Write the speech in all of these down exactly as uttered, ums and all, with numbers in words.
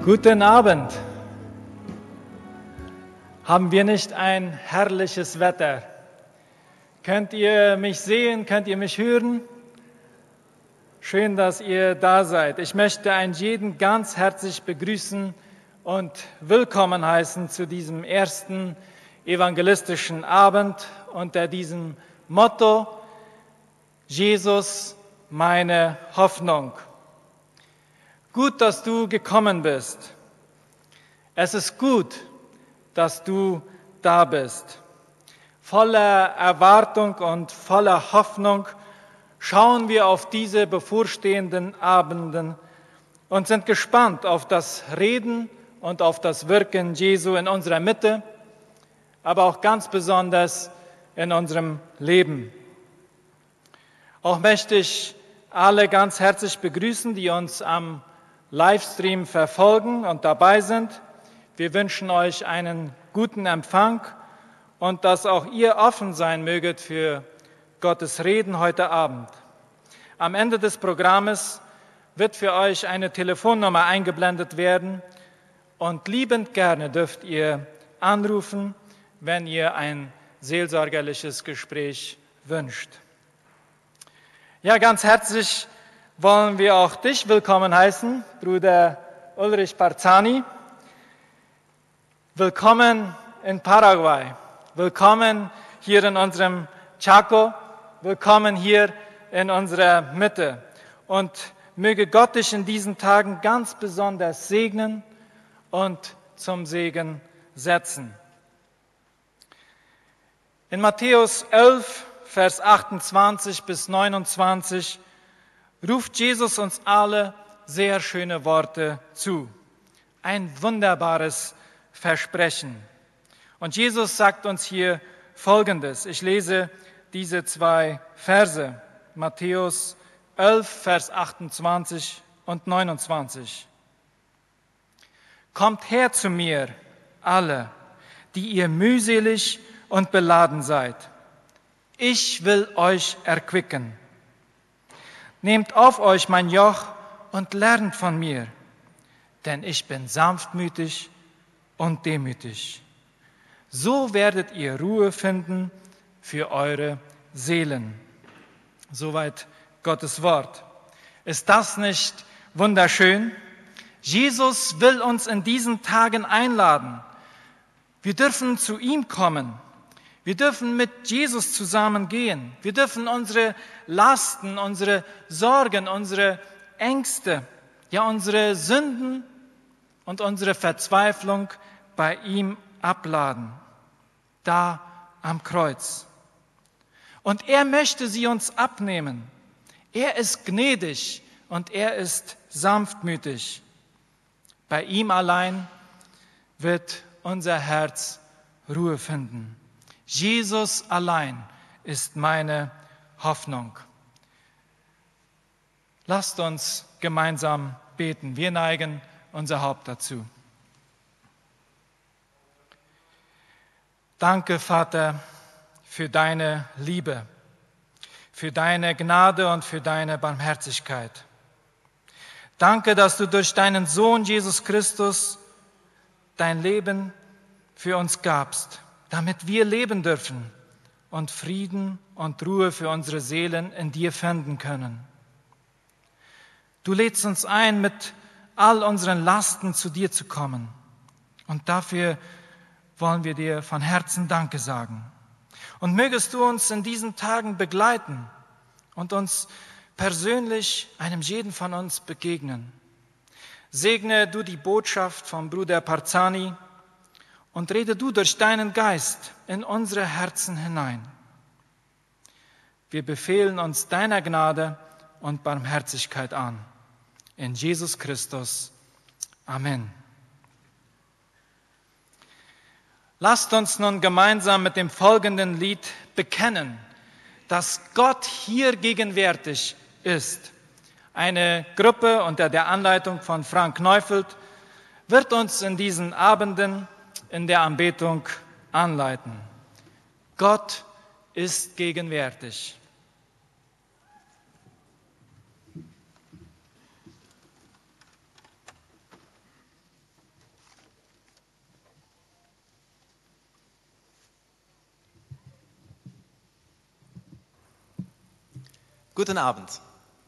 Guten Abend. Haben wir nicht ein herrliches Wetter? Könnt ihr mich sehen? Könnt ihr mich hören? Schön, dass ihr da seid. Ich möchte einen jeden ganz herzlich begrüßen und willkommen heißen zu diesem ersten evangelistischen Abend unter diesem Motto: Jesus, meine Hoffnung. Gut, dass du gekommen bist. Es ist gut, dass du da bist. Voller Erwartung und voller Hoffnung schauen wir auf diese bevorstehenden Abenden und sind gespannt auf das Reden und auf das Wirken Jesu in unserer Mitte, aber auch ganz besonders in unserem Leben. Auch möchte ich alle ganz herzlich begrüßen, die uns am Livestream verfolgen und dabei sind. Wir wünschen euch einen guten Empfang und dass auch ihr offen sein möget für Gottes Reden heute Abend. Am Ende des Programmes wird für euch eine Telefonnummer eingeblendet werden und liebend gerne dürft ihr anrufen, wenn ihr ein seelsorgerliches Gespräch wünscht. Ja, ganz herzlich wollen wir auch dich willkommen heißen, Bruder Ulrich Barzani. Willkommen in Paraguay, willkommen hier in unserem Chaco, willkommen hier in unserer Mitte. Und möge Gott dich in diesen Tagen ganz besonders segnen und zum Segen setzen. In Matthäus elf, Vers achtundzwanzig bis neunundzwanzig ruft Jesus uns alle sehr schöne Worte zu. Ein wunderbares Versprechen. Und Jesus sagt uns hier Folgendes. Ich lese diese zwei Verse. Matthäus elf, Vers achtundzwanzig und neunundzwanzig. Kommt her zu mir, alle, die ihr mühselig und beladen seid. Ich will euch erquicken. Nehmt auf euch mein Joch und lernt von mir, denn ich bin sanftmütig und demütig. So werdet ihr Ruhe finden für eure Seelen. Soweit Gottes Wort. Ist das nicht wunderschön? Jesus will uns in diesen Tagen einladen. Wir dürfen zu ihm kommen. Wir dürfen mit Jesus zusammen gehen. Wir dürfen unsere Lasten, unsere Sorgen, unsere Ängste, ja unsere Sünden und unsere Verzweiflung bei ihm abladen. Da am Kreuz. Und er möchte sie uns abnehmen. Er ist gnädig und er ist sanftmütig. Bei ihm allein wird unser Herz Ruhe finden. Jesus allein ist meine Hoffnung. Lasst uns gemeinsam beten. Wir neigen unser Haupt dazu. Danke, Vater, für deine Liebe, für deine Gnade und für deine Barmherzigkeit. Danke, dass du durch deinen Sohn Jesus Christus dein Leben für uns gabst, damit wir leben dürfen und Frieden und Ruhe für unsere Seelen in dir finden können. Du lädst uns ein, mit all unseren Lasten zu dir zu kommen. Und dafür wollen wir dir von Herzen Danke sagen. Und mögest du uns in diesen Tagen begleiten und uns persönlich, einem jeden von uns, begegnen. Segne du die Botschaft von Bruder Barzani und rede du durch deinen Geist in unsere Herzen hinein. Wir befehlen uns deiner Gnade und Barmherzigkeit an. In Jesus Christus. Amen. Lasst uns nun gemeinsam mit dem folgenden Lied bekennen, dass Gott hier gegenwärtig ist. Eine Gruppe unter der Anleitung von Frank Neufeld wird uns in diesen Abenden in der Anbetung anleiten. Gott ist gegenwärtig. Guten Abend.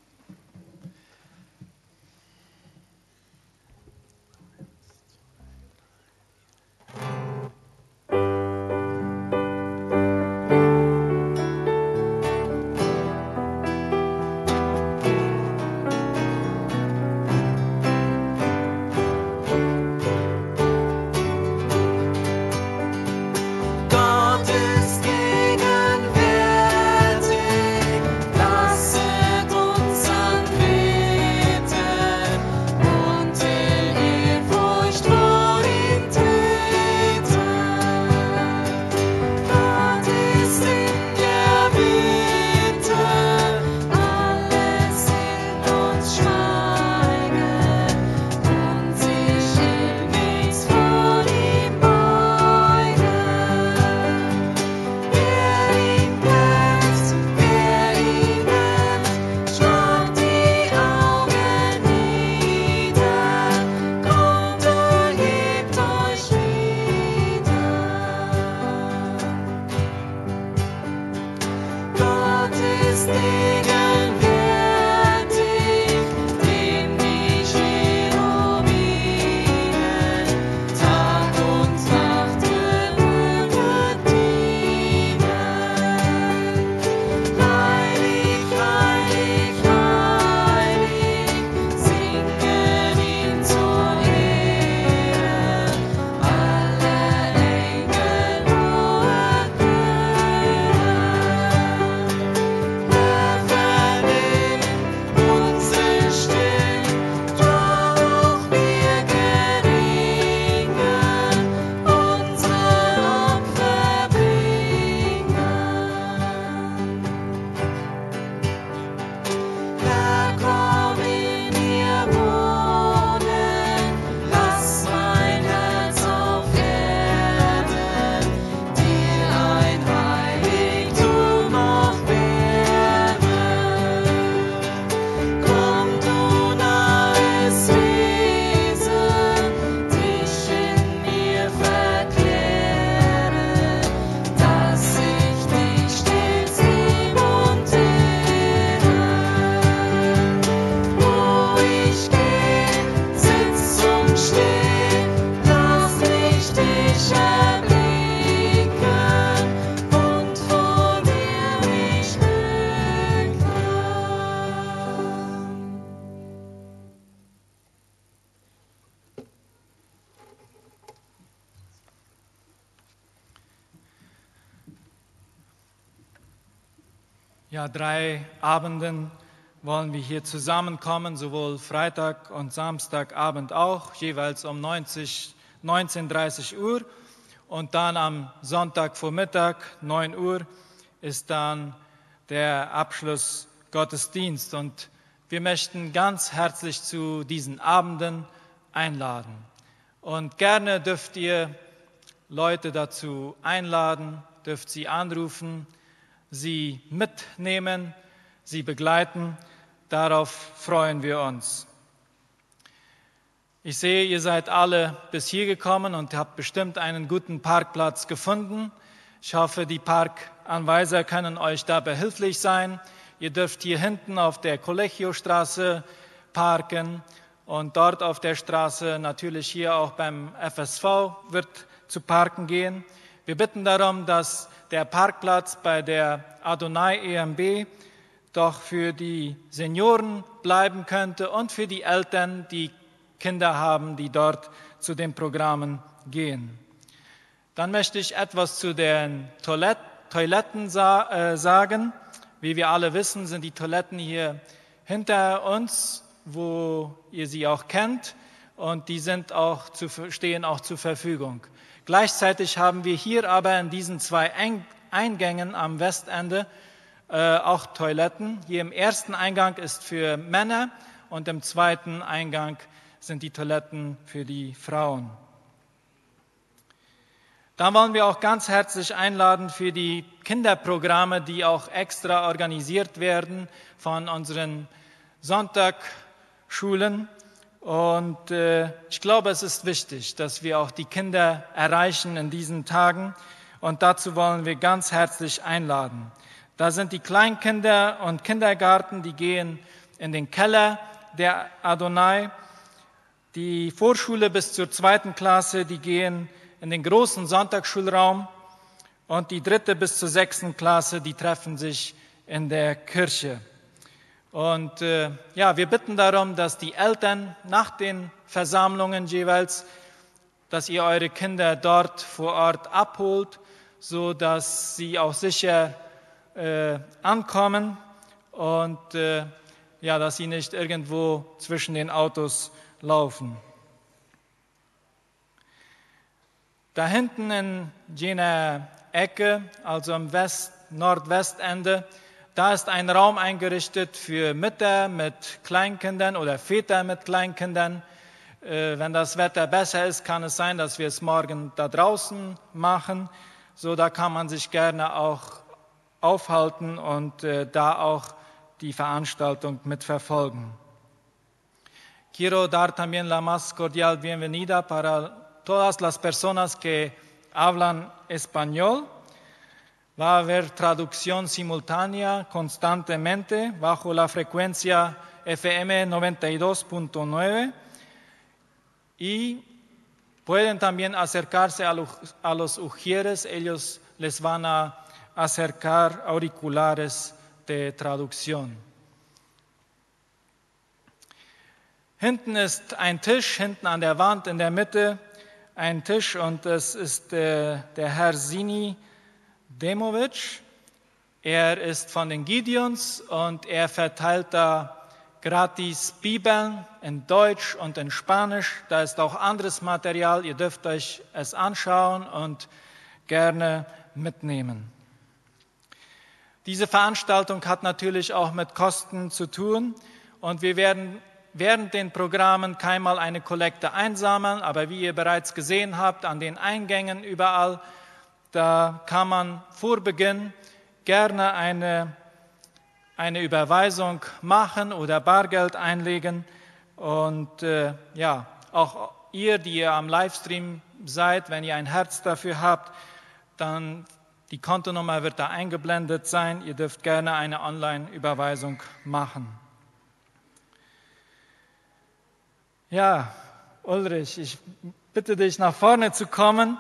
Ja, drei Abenden wollen wir hier zusammenkommen, sowohl Freitag und Samstagabend auch, jeweils um neunzehn Uhr dreißig Uhr. Und dann am Sonntagvormittag, neun Uhr, ist dann der Abschlussgottesdienst. Und wir möchten ganz herzlich zu diesen Abenden einladen. Und gerne dürft ihr Leute dazu einladen, dürft sie anrufen, sie mitnehmen, sie begleiten. Darauf freuen wir uns. Ich sehe, ihr seid alle bis hier gekommen und habt bestimmt einen guten Parkplatz gefunden. Ich hoffe, die Parkanweiser können euch da behilflich sein. Ihr dürft hier hinten auf der Collegio-Straße parken und dort auf der Straße, natürlich hier auch beim F S V, wird zu parken gehen. Wir bitten darum, dass der Parkplatz bei der Adonai E M B doch für die Senioren bleiben könnte und für die Eltern, die Kinder haben, die dort zu den Programmen gehen. Dann möchte ich etwas zu den Toilett, Toiletten sa- äh, sagen. Wie wir alle wissen, sind die Toiletten hier hinter uns, wo ihr sie auch kennt, und die sind auch zu, stehen auch zur Verfügung. Gleichzeitig haben wir hier aber in diesen zwei Eingängen am Westende äh, auch Toiletten. Hier im ersten Eingang ist für Männer und im zweiten Eingang sind die Toiletten für die Frauen. Dann wollen wir auch ganz herzlich einladen für die Kinderprogramme, die auch extra organisiert werden von unseren Sonntagsschulen. Und äh, ich glaube, es ist wichtig, dass wir auch die Kinder erreichen in diesen Tagen. Und dazu wollen wir ganz herzlich einladen. Da sind die Kleinkinder und Kindergarten, die gehen in den Keller der Adonai. Die Vorschule bis zur zweiten Klasse, die gehen in den großen Sonntagsschulraum. Und die dritte bis zur sechsten Klasse, die treffen sich in der Kirche. Und äh, ja, wir bitten darum, dass die Eltern nach den Versammlungen jeweils, dass ihr eure Kinder dort vor Ort abholt, so dass sie auch sicher äh, ankommen und äh, ja, dass sie nicht irgendwo zwischen den Autos laufen. Da hinten in jener Ecke, also am West, Nordwestende, da ist ein Raum eingerichtet für Mütter mit Kleinkindern oder Väter mit Kleinkindern. Äh, wenn das Wetter besser ist, kann es sein, dass wir es morgen da draußen machen. So, da kann man sich gerne auch aufhalten und äh, da auch die Veranstaltung mitverfolgen. Quiero dar también la más cordial bienvenida para todas las personas que hablan español. Va a haber traducción simultánea constantemente bajo la frecuencia F M noventa y dos punto nueve y pueden también acercarse a los, a los ujieres, ellos les van a acercar auriculares de traducción. Hinten ist ein Tisch, hinten an der Wand in der Mitte ein Tisch und das ist äh, der Herr Sini Demovic. Er ist von den Gideons und er verteilt da gratis Bibeln in Deutsch und in Spanisch. Da ist auch anderes Material, ihr dürft euch es anschauen und gerne mitnehmen. Diese Veranstaltung hat natürlich auch mit Kosten zu tun und wir werden während den Programmen keinmal eine Kollekte einsammeln, aber wie ihr bereits gesehen habt, an den Eingängen überall, da kann man vor Beginn gerne eine, eine Überweisung machen oder Bargeld einlegen. Und äh, ja, auch ihr, die ihr am Livestream seid, wenn ihr ein Herz dafür habt, dann die Kontonummer wird da eingeblendet sein. Ihr dürft gerne eine Online-Überweisung machen. Ja, Ulrich, ich bitte dich, nach vorne zu kommen.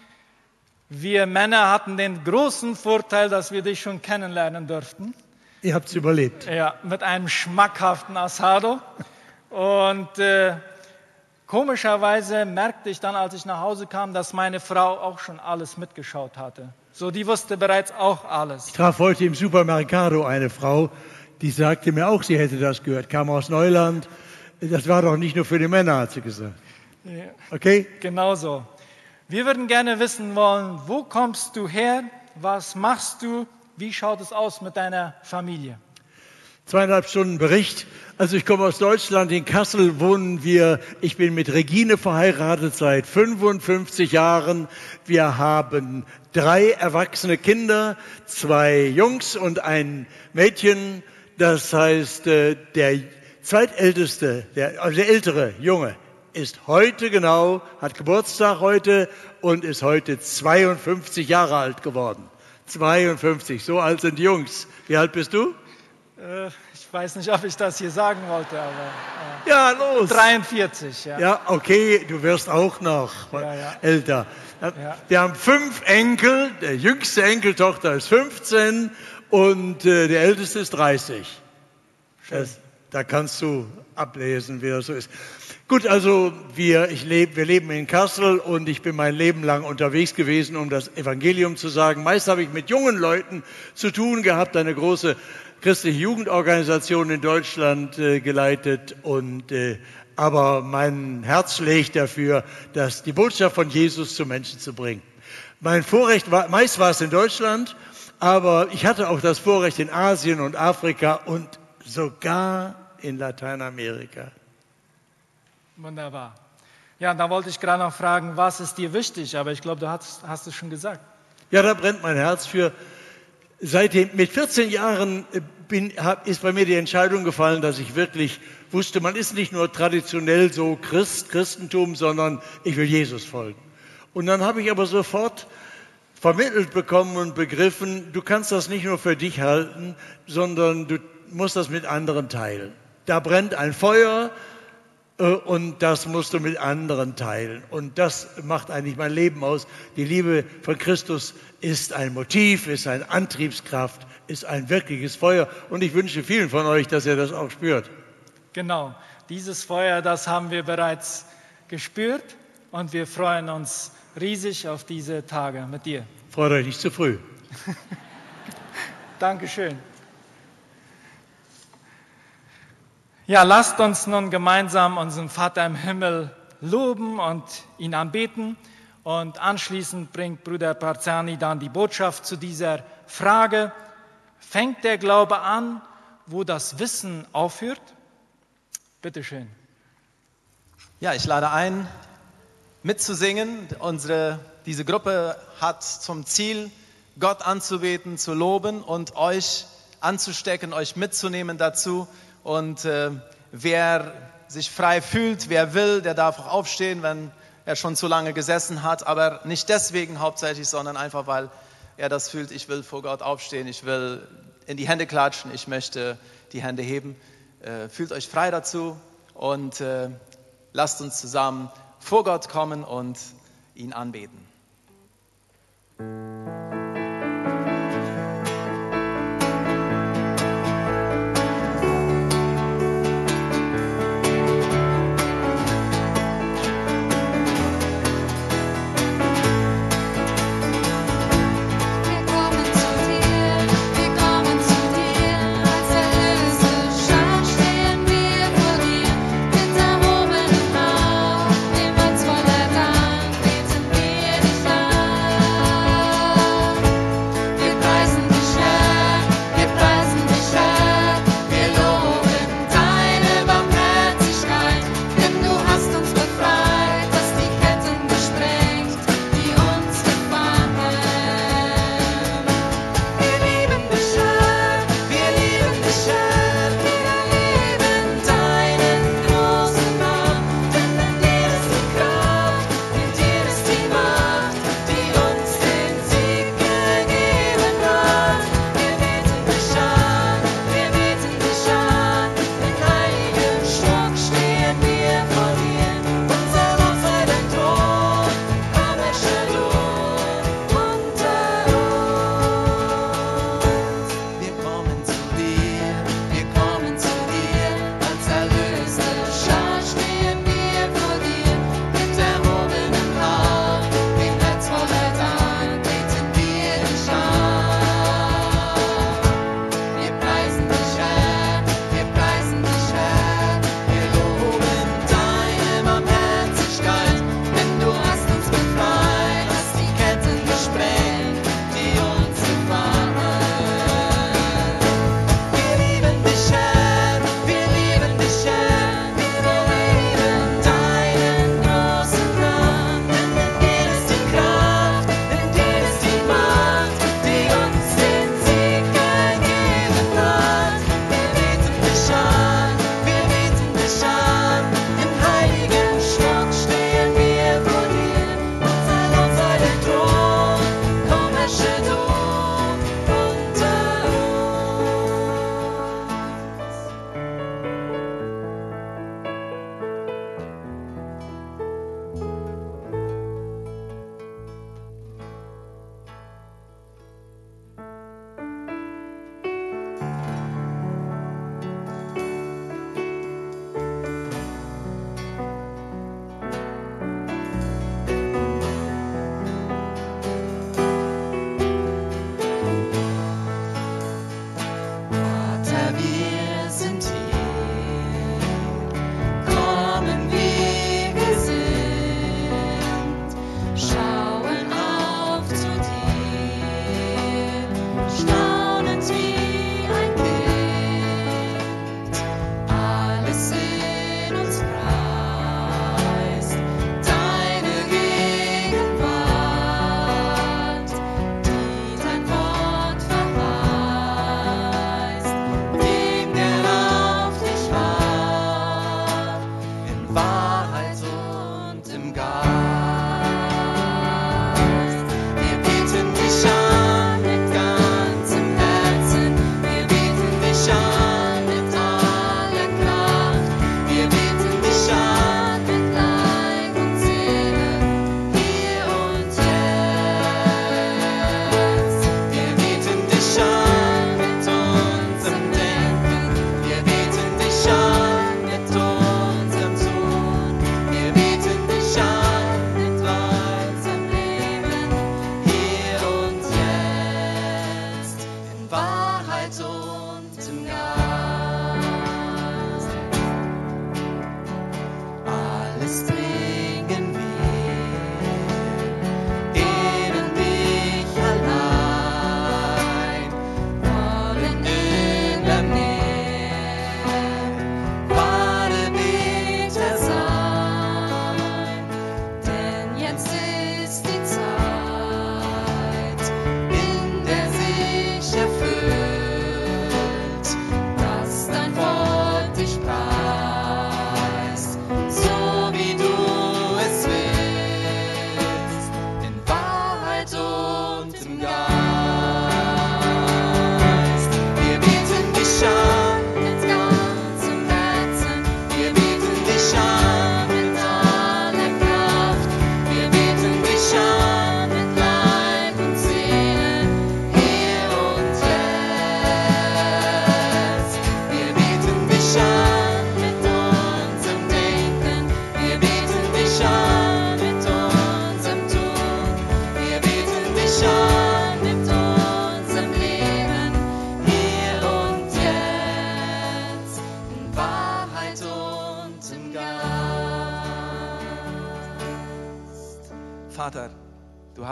Wir Männer hatten den großen Vorteil, dass wir dich schon kennenlernen durften. Ihr habt es überlebt. Ja, mit einem schmackhaften Asado. Und äh, komischerweise merkte ich dann, als ich nach Hause kam, dass meine Frau auch schon alles mitgeschaut hatte. So, die wusste bereits auch alles. Ich traf heute im Supermercado eine Frau, die sagte mir auch, sie hätte das gehört, kam aus Neuland. Das war doch nicht nur für die Männer, hat sie gesagt. Ja, okay? Genau so. Wir würden gerne wissen wollen, wo kommst du her, was machst du, wie schaut es aus mit deiner Familie? Zweieinhalb Stunden Bericht. Also ich komme aus Deutschland, in Kassel wohnen wir. Ich bin mit Regine verheiratet seit fünfundfünfzig Jahren. Wir haben drei erwachsene Kinder, zwei Jungs und ein Mädchen. Das heißt, der zweitälteste, der, also der ältere Junge, ist heute genau, hat Geburtstag heute und ist heute zweiundfünfzig Jahre alt geworden. zweiundfünfzig, so alt sind die Jungs. Wie alt bist du? Äh, ich weiß nicht, ob ich das hier sagen wollte, aber... Äh, ja, los! dreiundvierzig, ja. Ja, okay, du wirst auch noch ja, ja. älter. Ja. Wir haben fünf Enkel, der jüngste Enkeltochter ist fünfzehn und äh, der älteste ist dreißig. Das, da kannst du ablesen, wie das so ist. Gut, also wir, ich lebe, wir leben in Kassel und ich bin mein Leben lang unterwegs gewesen, um das Evangelium zu sagen. Meist habe ich mit jungen Leuten zu tun gehabt, eine große christliche Jugendorganisation in Deutschland äh, geleitet. Und, äh, aber mein Herz schlägt dafür, dass die Botschaft von Jesus zu Menschen zu bringen. Mein Vorrecht war, meist war es in Deutschland, aber ich hatte auch das Vorrecht in Asien und Afrika und sogar in Lateinamerika. Wunderbar. Ja, da wollte ich gerade noch fragen, was ist dir wichtig? Aber ich glaube, du hast, hast es schon gesagt. Ja, da brennt mein Herz für. Seitdem, mit vierzehn Jahren bin, hab, ist bei mir die Entscheidung gefallen, dass ich wirklich wusste, man ist nicht nur traditionell so Christ, Christentum, sondern ich will Jesus folgen. Und dann habe ich aber sofort vermittelt bekommen und begriffen, du kannst das nicht nur für dich halten, sondern du musst das mit anderen teilen. Da brennt ein Feuer äh, und das musst du mit anderen teilen. Und das macht eigentlich mein Leben aus. Die Liebe von Christus ist ein Motiv, ist eine Antriebskraft, ist ein wirkliches Feuer. Und ich wünsche vielen von euch, dass ihr das auch spürt. Genau, dieses Feuer, das haben wir bereits gespürt und wir freuen uns riesig auf diese Tage mit dir. Freut euch nicht zu früh. Dankeschön. Ja, lasst uns nun gemeinsam unseren Vater im Himmel loben und ihn anbeten. Und anschließend bringt Bruder Parzani dann die Botschaft zu dieser Frage: Fängt der Glaube an, wo das Wissen aufhört? Bitte schön. Ja, ich lade ein, mitzusingen. Unsere, diese Gruppe hat zum Ziel, Gott anzubeten, zu loben und euch anzustecken, euch mitzunehmen dazu. Und äh, wer sich frei fühlt, wer will, der darf auch aufstehen, wenn er schon zu lange gesessen hat. Aber nicht deswegen hauptsächlich, sondern einfach, weil er das fühlt, ich will vor Gott aufstehen, ich will in die Hände klatschen, ich möchte die Hände heben. Äh, fühlt euch frei dazu und äh, lasst uns zusammen vor Gott kommen und ihn anbeten. Immer voller Dank beten wir dich an.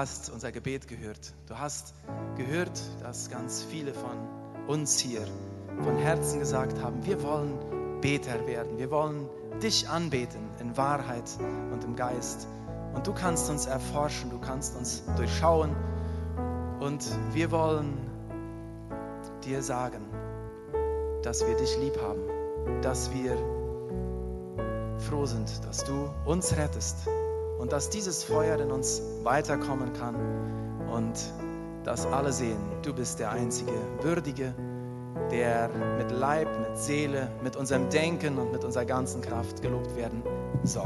hast unser Gebet gehört. Du hast gehört, dass ganz viele von uns hier von Herzen gesagt haben, wir wollen Beter werden. Wir wollen dich anbeten in Wahrheit und im Geist. Und du kannst uns erforschen, du kannst uns durchschauen. Und wir wollen dir sagen, dass wir dich lieb haben, dass wir froh sind, dass du uns rettest und dass dieses Feuer in uns weiterkommen kann und dass alle sehen, du bist der einzige Würdige, der mit Leib, mit Seele, mit unserem Denken und mit unserer ganzen Kraft gelobt werden soll.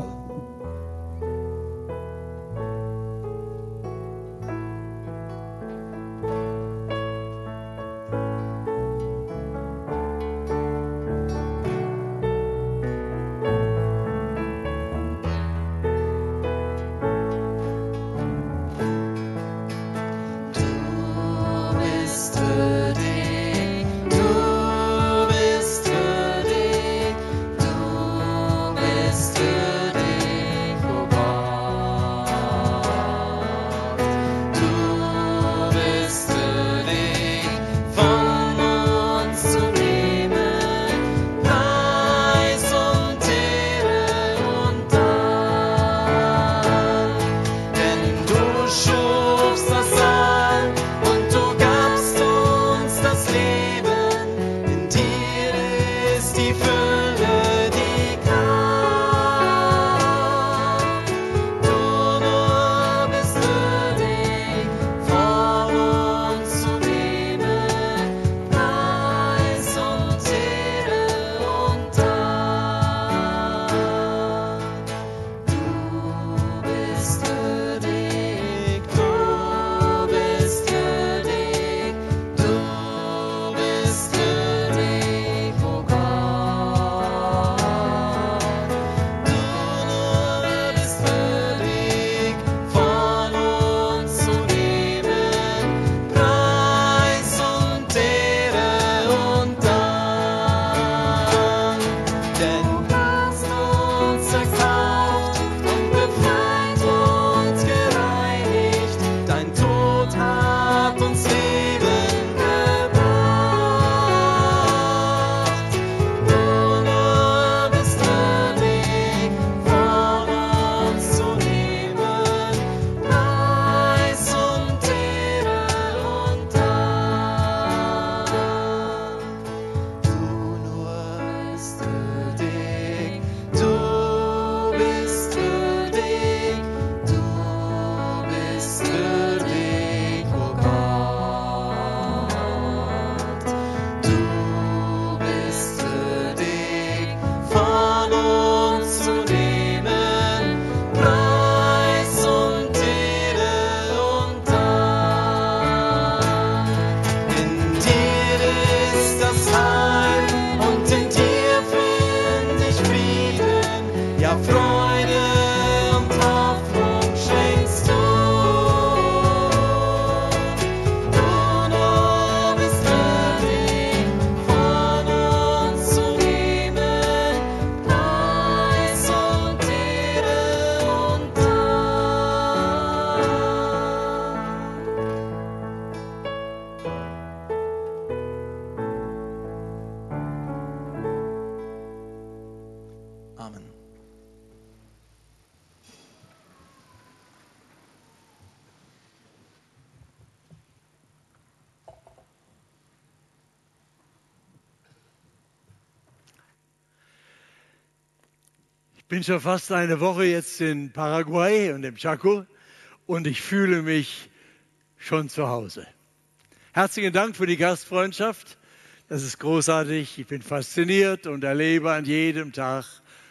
Ich bin schon fast eine Woche jetzt in Paraguay und im Chaco und ich fühle mich schon zu Hause. Herzlichen Dank für die Gastfreundschaft. Das ist großartig. Ich bin fasziniert und erlebe an jedem Tag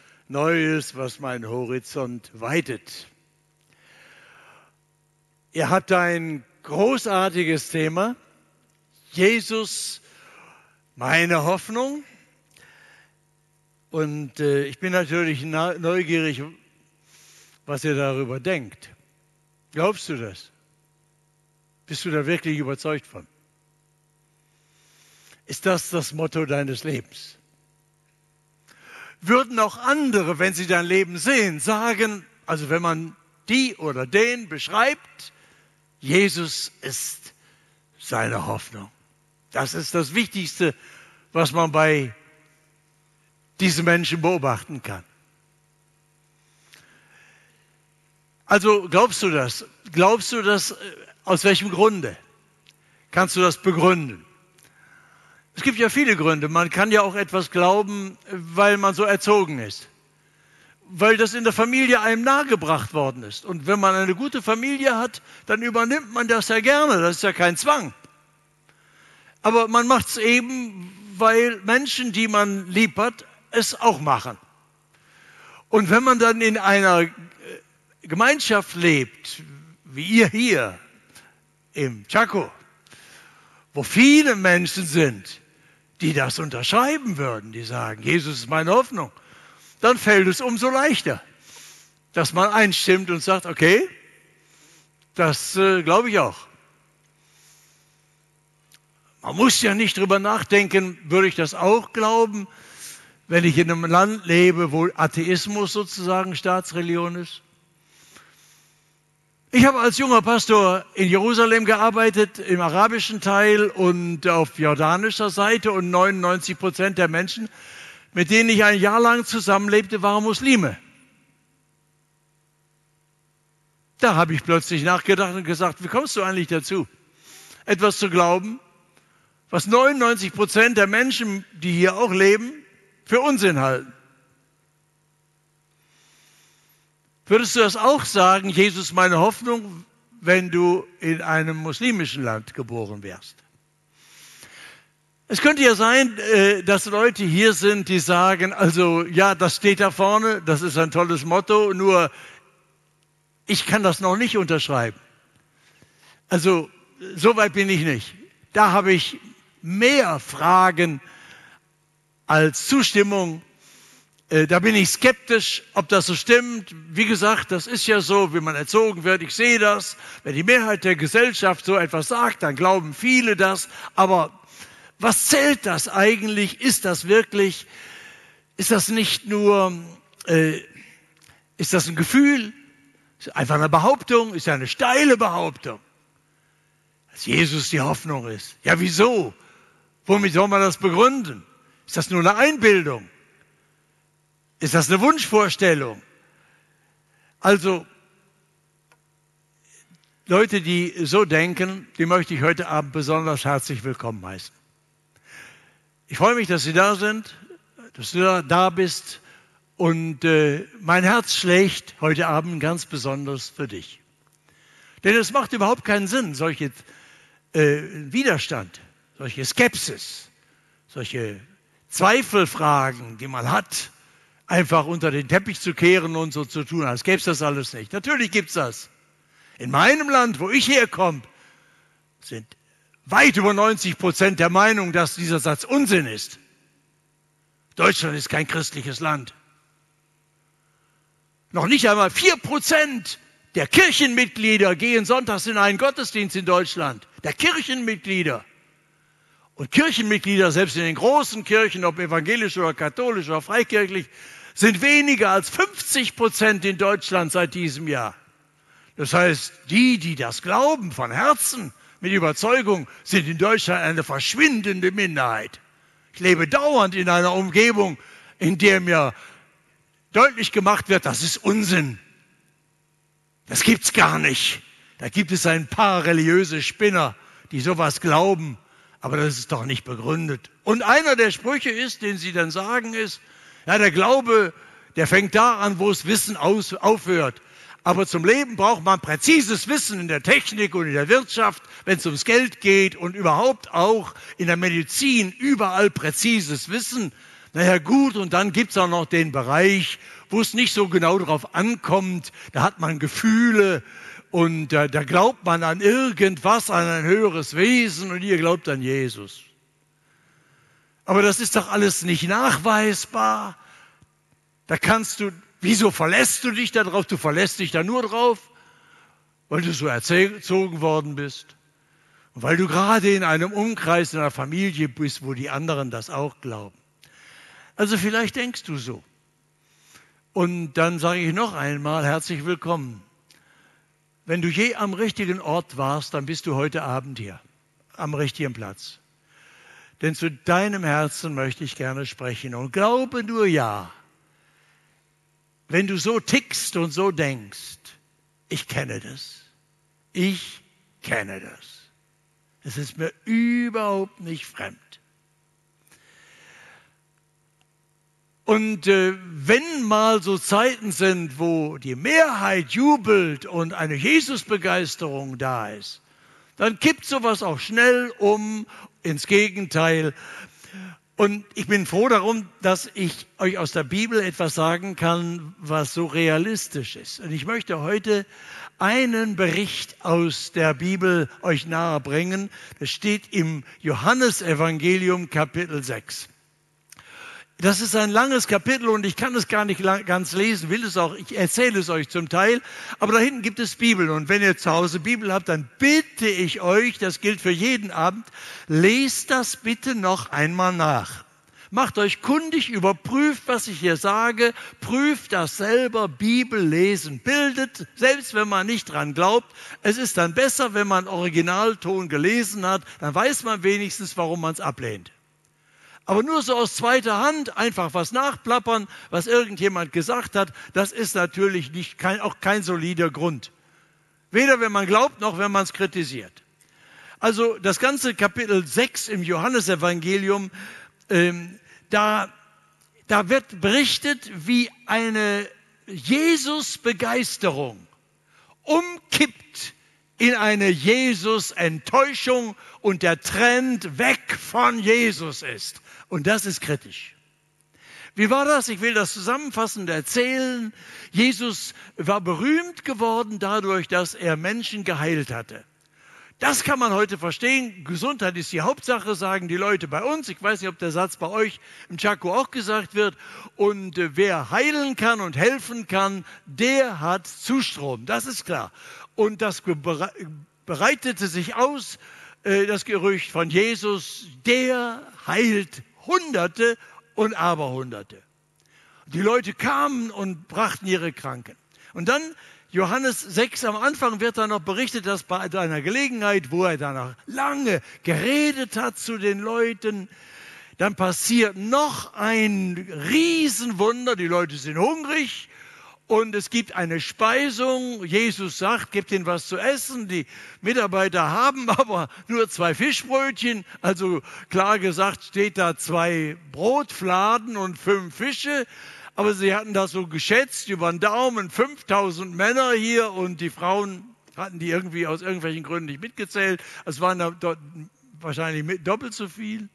Neues, was meinen Horizont weitet. Ihr habt ein großartiges Thema. Jesus, meine Hoffnung. Und äh, ich bin natürlich neugierig, was ihr darüber denkt. Glaubst du das? Bist du da wirklich überzeugt von? Ist das das Motto deines Lebens? Würden auch andere, wenn sie dein Leben sehen, sagen, also wenn man die oder den beschreibt, Jesus ist seine Hoffnung. Das ist das Wichtigste, was man bei diesen Menschen beobachten kann. Also glaubst du das? Glaubst du das? Aus welchem Grunde? Kannst du das begründen? Es gibt ja viele Gründe. Man kann ja auch etwas glauben, weil man so erzogen ist. Weil das in der Familie einem nahegebracht worden ist. Und wenn man eine gute Familie hat, dann übernimmt man das ja gerne. Das ist ja kein Zwang. Aber man macht es eben, weil Menschen, die man lieb hat, es auch machen. Und wenn man dann in einer Gemeinschaft lebt, wie ihr hier im Chaco, wo viele Menschen sind, die das unterschreiben würden, die sagen, Jesus ist meine Hoffnung, dann fällt es umso leichter, dass man einstimmt und sagt, okay, das äh, glaube ich auch. Man muss ja nicht drüber nachdenken, würde ich das auch glauben, wenn ich in einem Land lebe, wo Atheismus sozusagen Staatsreligion ist. Ich habe als junger Pastor in Jerusalem gearbeitet, im arabischen Teil und auf jordanischer Seite, und neunundneunzig Prozent der Menschen, mit denen ich ein Jahr lang zusammenlebte, waren Muslime. Da habe ich plötzlich nachgedacht und gesagt, wie kommst du eigentlich dazu, etwas zu glauben, was neunundneunzig Prozent der Menschen, die hier auch leben, für Unsinn halten? Würdest du das auch sagen, Jesus meine Hoffnung, wenn du in einem muslimischen Land geboren wärst? Es könnte ja sein, dass Leute hier sind, die sagen, also ja, das steht da vorne, das ist ein tolles Motto, nur ich kann das noch nicht unterschreiben. Also so weit bin ich nicht. Da habe ich mehr Fragen als Zustimmung. Da bin ich skeptisch, ob das so stimmt. Wie gesagt, das ist ja so, wie man erzogen wird. Ich sehe das. Wenn die Mehrheit der Gesellschaft so etwas sagt, dann glauben viele das. Aber was zählt das eigentlich? Ist das wirklich, ist das nicht nur, äh, ist das ein Gefühl? Ist einfach eine Behauptung? Ist ja eine steile Behauptung, dass Jesus die Hoffnung ist. Ja, wieso? Womit soll man das begründen? Ist das nur eine Einbildung? Ist das eine Wunschvorstellung? Also, Leute, die so denken, die möchte ich heute Abend besonders herzlich willkommen heißen. Ich freue mich, dass Sie da sind, dass du da bist, und äh, mein Herz schlägt heute Abend ganz besonders für dich. Denn es macht überhaupt keinen Sinn, solche äh, Widerstand, solche Skepsis, solche Zweifelfragen, die man hat, einfach unter den Teppich zu kehren und so zu tun, als gäbe es das alles nicht. Natürlich gibt es das. In meinem Land, wo ich herkomme, sind weit über neunzig Prozent der Meinung, dass dieser Satz Unsinn ist. Deutschland ist kein christliches Land. Noch nicht einmal vier Prozent der Kirchenmitglieder gehen sonntags in einen Gottesdienst in Deutschland. Der Kirchenmitglieder. Und Kirchenmitglieder, selbst in den großen Kirchen, ob evangelisch oder katholisch oder freikirchlich, sind weniger als fünfzig Prozent in Deutschland seit diesem Jahr. Das heißt, die, die das glauben von Herzen, mit Überzeugung, sind in Deutschland eine verschwindende Minderheit. Ich lebe dauernd in einer Umgebung, in der mir deutlich gemacht wird, das ist Unsinn. Das gibt's gar nicht. Da gibt es ein paar religiöse Spinner, die sowas glauben. Aber das ist doch nicht begründet. Und einer der Sprüche ist, den sie dann sagen, ist, ja, der Glaube, der fängt da an, wo das Wissen aus, aufhört. Aber zum Leben braucht man präzises Wissen in der Technik und in der Wirtschaft, wenn es ums Geld geht, und überhaupt auch in der Medizin, überall präzises Wissen. Naja gut, und dann gibt's auch noch den Bereich, wo es nicht so genau drauf ankommt. Da hat man Gefühle. Und äh, da glaubt man an irgendwas, an ein höheres Wesen, und ihr glaubt an Jesus. Aber das ist doch alles nicht nachweisbar. Da kannst du, wieso verlässt du dich da drauf? Du verlässt dich da nur drauf, weil du so erzogen worden bist. Und weil du gerade in einem Umkreis, in einer Familie bist, wo die anderen das auch glauben. Also vielleicht denkst du so. Und dann sage ich noch einmal, herzlich willkommen. wenn du je am richtigen Ort warst, dann bist du heute Abend hier, am richtigen Platz. Denn zu deinem Herzen möchte ich gerne sprechen. Und glaube nur ja, wenn du so tickst und so denkst, ich kenne das. Ich kenne das. Es ist mir überhaupt nicht fremd. Und äh, wenn mal so Zeiten sind, wo die Mehrheit jubelt und eine Jesusbegeisterung da ist, dann kippt sowas auch schnell um ins Gegenteil. Und ich bin froh darum, dass ich euch aus der Bibel etwas sagen kann, was so realistisch ist. Und ich möchte heute einen Bericht aus der Bibel euch nahebringen. Das steht im Johannesevangelium Kapitel sechs. Das ist ein langes Kapitel und ich kann es gar nicht ganz lesen, will es auch, ich erzähle es euch zum Teil, aber da hinten gibt es Bibel und wenn ihr zu Hause Bibel habt, dann bitte ich euch, das gilt für jeden Abend, lest das bitte noch einmal nach. Macht euch kundig, überprüft, was ich hier sage, prüft das selber, Bibel lesen bildet, selbst wenn man nicht dran glaubt. Es ist dann besser, wenn man Originalton gelesen hat, dann weiß man wenigstens, warum man es ablehnt. Aber nur so aus zweiter Hand einfach was nachplappern, was irgendjemand gesagt hat, das ist natürlich nicht, kein, auch kein solider Grund. Weder wenn man glaubt, noch wenn man es kritisiert. Also das ganze Kapitel sechs im Johannesevangelium, ähm, da, da wird berichtet, wie eine Jesus-Begeisterung umkippt in eine Jesus-Enttäuschung und der Trend weg von Jesus ist. Und das ist kritisch. Wie war das? Ich will das zusammenfassend erzählen. Jesus war berühmt geworden dadurch, dass er Menschen geheilt hatte. Das kann man heute verstehen. Gesundheit ist die Hauptsache, sagen die Leute bei uns. Ich weiß nicht, ob der Satz bei euch im Chaco auch gesagt wird. Und äh, wer heilen kann und helfen kann, der hat Zustrom. Das ist klar. Und das bereitete sich aus, äh, das Gerücht von Jesus, der heilt Hunderte und Aberhunderte. Die Leute kamen und brachten ihre Kranken. Und dann Johannes sechs, am Anfang wird dann noch berichtet, dass bei einer Gelegenheit, wo er danach lange geredet hat zu den Leuten, dann passiert noch ein Riesenwunder. Die Leute sind hungrig und es gibt eine Speisung. Jesus sagt, gebt ihnen was zu essen. Die Mitarbeiter haben aber nur zwei Fischbrötchen. Also klar gesagt steht da zwei Brotfladen und fünf Fische. Aber sie hatten das so geschätzt über den Daumen, fünftausend Männer hier und die Frauen hatten die irgendwie aus irgendwelchen Gründen nicht mitgezählt. Es waren da dort wahrscheinlich doppelt so viel.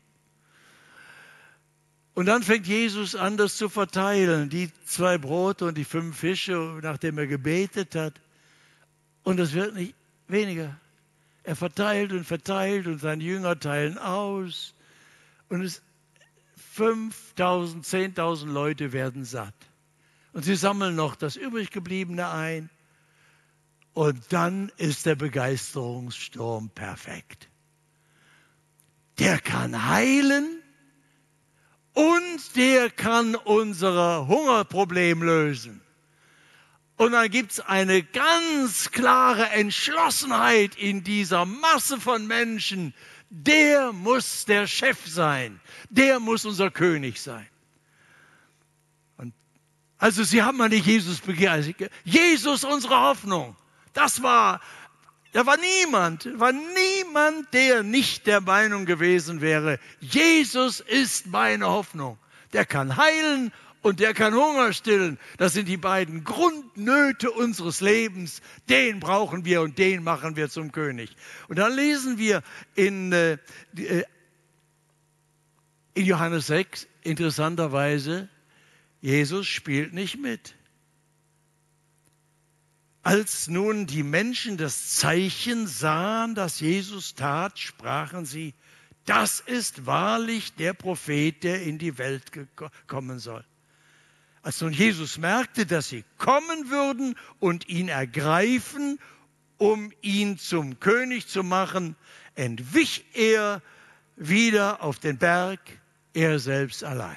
Und dann fängt Jesus an, das zu verteilen, die zwei Brote und die fünf Fische, nachdem er gebetet hat. Und es wird nicht weniger. Er verteilt und verteilt und seine Jünger teilen aus. Und es fünftausend, zehntausend Leute werden satt. Und sie sammeln noch das übriggebliebene ein. Und dann ist der Begeisterungssturm perfekt. Der kann heilen und der kann unser Hungerproblem lösen. Und dann gibt es eine ganz klare Entschlossenheit in dieser Masse von Menschen. Der muss der Chef sein. Der muss unser König sein. Und also sie haben an Jesus begeistert. Jesus, unsere Hoffnung. Das war, da war niemand, war niemand, der nicht der Meinung gewesen wäre, Jesus ist meine Hoffnung. Der kann heilen und der kann Hunger stillen. Das sind die beiden Grundnöte unseres Lebens. Den brauchen wir und den machen wir zum König. Und dann lesen wir in, äh, in Johannes sechs, interessanterweise, Jesus spielt nicht mit. Als nun die Menschen das Zeichen sahen, das Jesus tat, sprachen sie, das ist wahrlich der Prophet, der in die Welt kommen soll. Als nun Jesus merkte, dass sie kommen würden und ihn ergreifen, um ihn zum König zu machen, entwich er wieder auf den Berg, er selbst allein.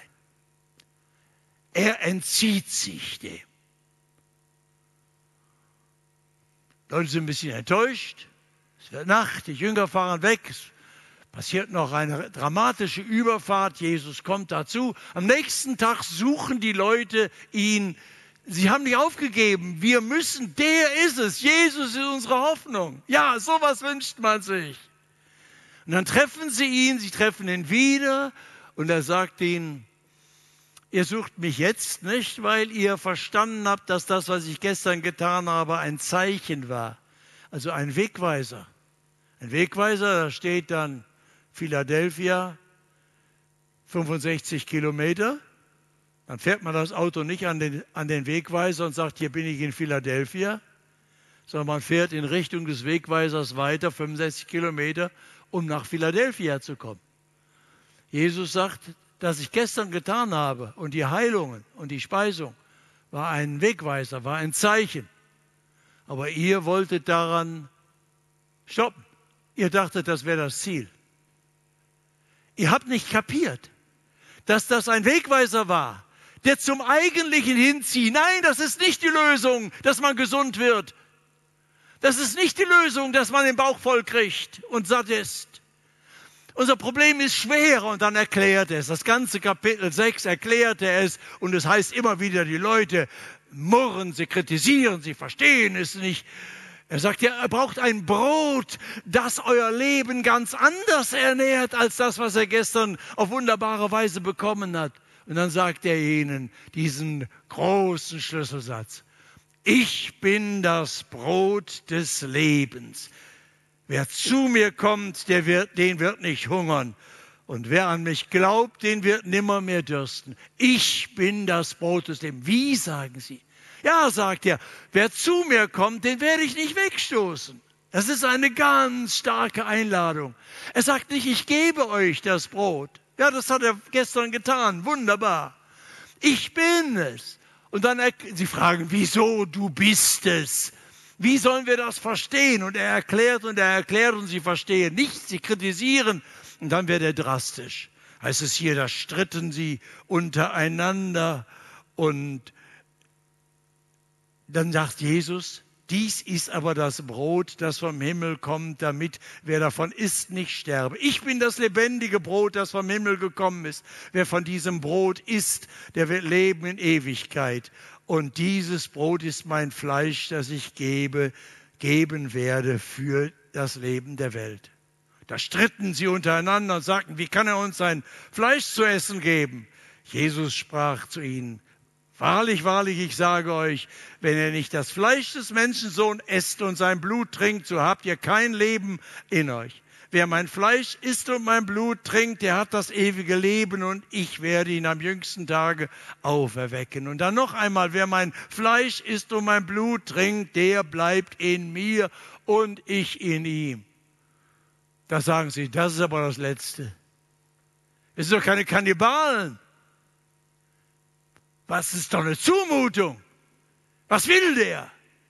Er entzieht sich dem. Die Leute sind ein bisschen enttäuscht. Es wird Nacht, die Jünger fahren weg. Es passiert noch eine dramatische Überfahrt. Jesus kommt dazu. Am nächsten Tag suchen die Leute ihn. Sie haben nicht aufgegeben. Wir müssen, der ist es. Jesus ist unsere Hoffnung. Ja, sowas wünscht man sich. Und dann treffen sie ihn, sie treffen ihn wieder und er sagt ihnen, ihr sucht mich jetzt nicht, weil ihr verstanden habt, dass das, was ich gestern getan habe, ein Zeichen war. Also ein Wegweiser. Ein Wegweiser, da steht dann Philadelphia, fünfundsechzig Kilometer. Dann fährt man das Auto nicht an den, an den Wegweiser und sagt, hier bin ich in Philadelphia, sondern man fährt in Richtung des Wegweisers weiter, fünfundsechzig Kilometer, um nach Philadelphia zu kommen. Jesus sagt, dass ich gestern getan habe und die Heilungen und die Speisung war ein Wegweiser, war ein Zeichen. Aber ihr wolltet daran stoppen. Ihr dachtet, das wäre das Ziel. Ihr habt nicht kapiert, dass das ein Wegweiser war, der zum Eigentlichen hinzieht. Nein, das ist nicht die Lösung, dass man gesund wird. Das ist nicht die Lösung, dass man den Bauch voll kriegt und satt ist. Unser Problem ist schwer und dann erklärt er es. Das ganze Kapitel sechs erklärt er es und es heißt immer wieder, die Leute murren, sie kritisieren, sie verstehen es nicht. Er sagt, ja, er braucht ein Brot, das euer Leben ganz anders ernährt als das, was er gestern auf wunderbare Weise bekommen hat. Und dann sagt er ihnen diesen großen Schlüsselsatz. Ich bin das Brot des Lebens. Wer zu mir kommt, der wird, den wird nicht hungern. Und wer an mich glaubt, den wird nimmer mehr dürsten. Ich bin das Brot des Lebens. Wie, sagen sie? Ja, sagt er, wer zu mir kommt, den werde ich nicht wegstoßen. Das ist eine ganz starke Einladung. Er sagt nicht, ich gebe euch das Brot. Ja, das hat er gestern getan. Wunderbar. Ich bin es. Und dann, sie fragen, wieso, du bist es? Wie sollen wir das verstehen? Und er erklärt und er erklärt und sie verstehen nichts, sie kritisieren. Und dann wird er drastisch. Heißt es hier, da stritten sie untereinander. Und dann sagt Jesus, dies ist aber das Brot, das vom Himmel kommt, damit wer davon isst, nicht sterbe. Ich bin das lebendige Brot, das vom Himmel gekommen ist. Wer von diesem Brot isst, der wird leben in Ewigkeit. Und dieses Brot ist mein Fleisch, das ich gebe, geben werde für das Leben der Welt. Da stritten sie untereinander und sagten, wie kann er uns sein Fleisch zu essen geben? Jesus sprach zu ihnen, wahrlich, wahrlich, ich sage euch, wenn ihr nicht das Fleisch des Menschensohns esst und sein Blut trinkt, so habt ihr kein Leben in euch. Wer mein Fleisch isst und mein Blut trinkt, der hat das ewige Leben und ich werde ihn am jüngsten Tage auferwecken. Und dann noch einmal, wer mein Fleisch isst und mein Blut trinkt, der bleibt in mir und ich in ihm. Da sagen sie, das ist aber das Letzte. Es sind doch keine Kannibalen. Was ist doch eine Zumutung? Was will der?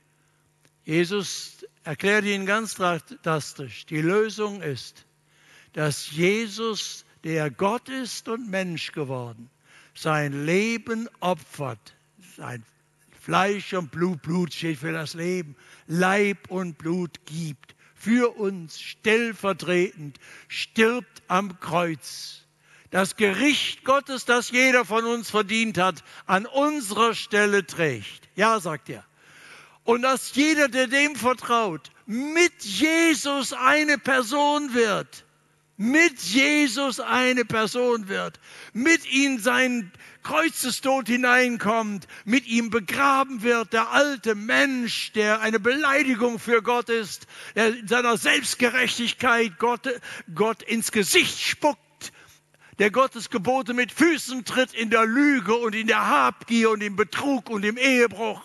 Jesus erklärt ihnen ganz drastisch, die Lösung ist, dass Jesus, der Gott ist und Mensch geworden, sein Leben opfert. Sein Fleisch und Blut, Blut steht für das Leben, Leib und Blut gibt. Für uns stellvertretend, stirbt am Kreuz. Das Gericht Gottes, das jeder von uns verdient hat, an unserer Stelle trägt. Ja, sagt er. Und dass jeder, der dem vertraut, mit Jesus eine Person wird. Mit Jesus eine Person wird. Mit ihm seinen Kreuzestod hineinkommt. Mit ihm begraben wird. Der alte Mensch, der eine Beleidigung für Gott ist. Der in seiner Selbstgerechtigkeit Gott, Gott ins Gesicht spuckt. Der Gottes Gebote mit Füßen tritt in der Lüge und in der Habgier und im Betrug und im Ehebruch.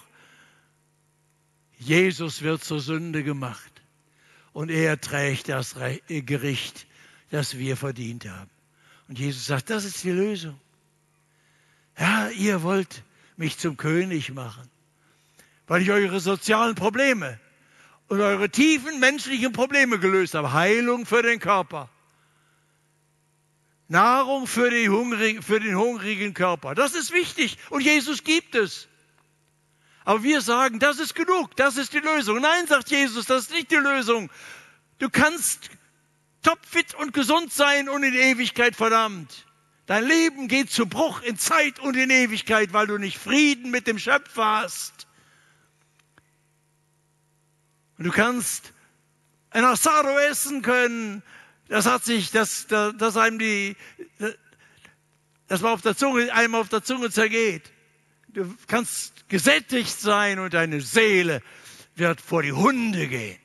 Jesus wird zur Sünde gemacht und er trägt das Gericht, das wir verdient haben. Und Jesus sagt, das ist die Lösung. Ja, ihr wollt mich zum König machen, weil ich eure sozialen Probleme und eure tiefen menschlichen Probleme gelöst habe. Heilung für den Körper. Nahrung für den hungrigen, für den hungrigen Körper. Das ist wichtig und Jesus gibt es. Aber wir sagen, das ist genug, das ist die Lösung. Nein, sagt Jesus, das ist nicht die Lösung. Du kannst topfit und gesund sein und in Ewigkeit verdammt. Dein Leben geht zu Bruch in Zeit und in Ewigkeit, weil du nicht Frieden mit dem Schöpfer hast. Und du kannst ein Asado essen können, das hat sich, das, das, das einem die, das man auf der Zunge, einem auf der Zunge zergeht. Du kannst gesättigt sein und deine Seele wird vor die Hunde gehen.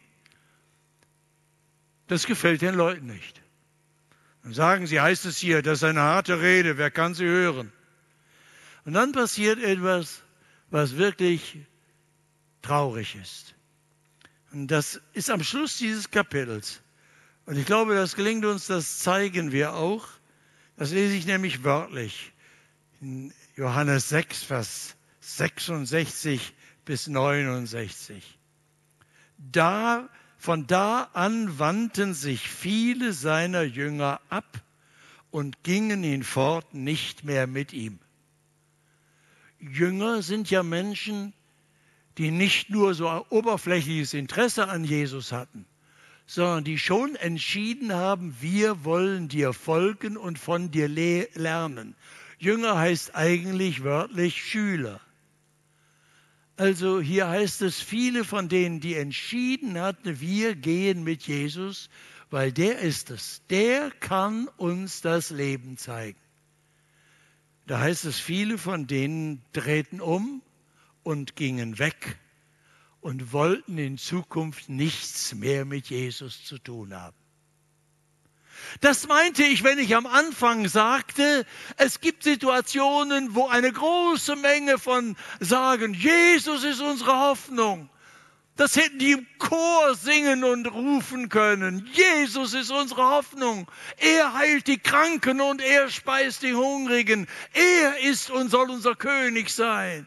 Das gefällt den Leuten nicht. Dann sagen sie, heißt es hier, das ist eine harte Rede, wer kann sie hören? Und dann passiert etwas, was wirklich traurig ist. Und das ist am Schluss dieses Kapitels. Und ich glaube, das gelingt uns, das zeigen wir auch. Das lese ich nämlich wörtlich. In Johannes sechs, Vers sechsundsechzig bis neunundsechzig. Da Von da an wandten sich viele seiner Jünger ab und gingen hinfort nicht mehr mit ihm. Jünger sind ja Menschen, die nicht nur so ein oberflächliches Interesse an Jesus hatten, sondern die schon entschieden haben, wir wollen dir folgen und von dir le- lernen. Jünger heißt eigentlich wörtlich Schüler. Also hier heißt es, viele von denen, die entschieden hatten, wir gehen mit Jesus, weil der ist es. Der kann uns das Leben zeigen. Da heißt es, viele von denen drehten um und gingen weg und wollten in Zukunft nichts mehr mit Jesus zu tun haben. Das meinte ich, wenn ich am Anfang sagte, es gibt Situationen, wo eine große Menge von sagen, Jesus ist unsere Hoffnung. Das hätten die im Chor singen und rufen können. Jesus ist unsere Hoffnung. Er heilt die Kranken und er speist die Hungrigen. Er ist und soll unser König sein.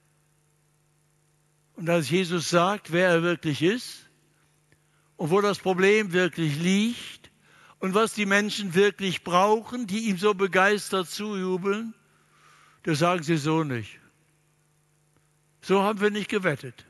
Und als Jesus sagt, wer er wirklich ist und wo das Problem wirklich liegt, und was die Menschen wirklich brauchen, die ihm so begeistert zujubeln, das sagen sie so nicht. So haben wir nicht gewettet.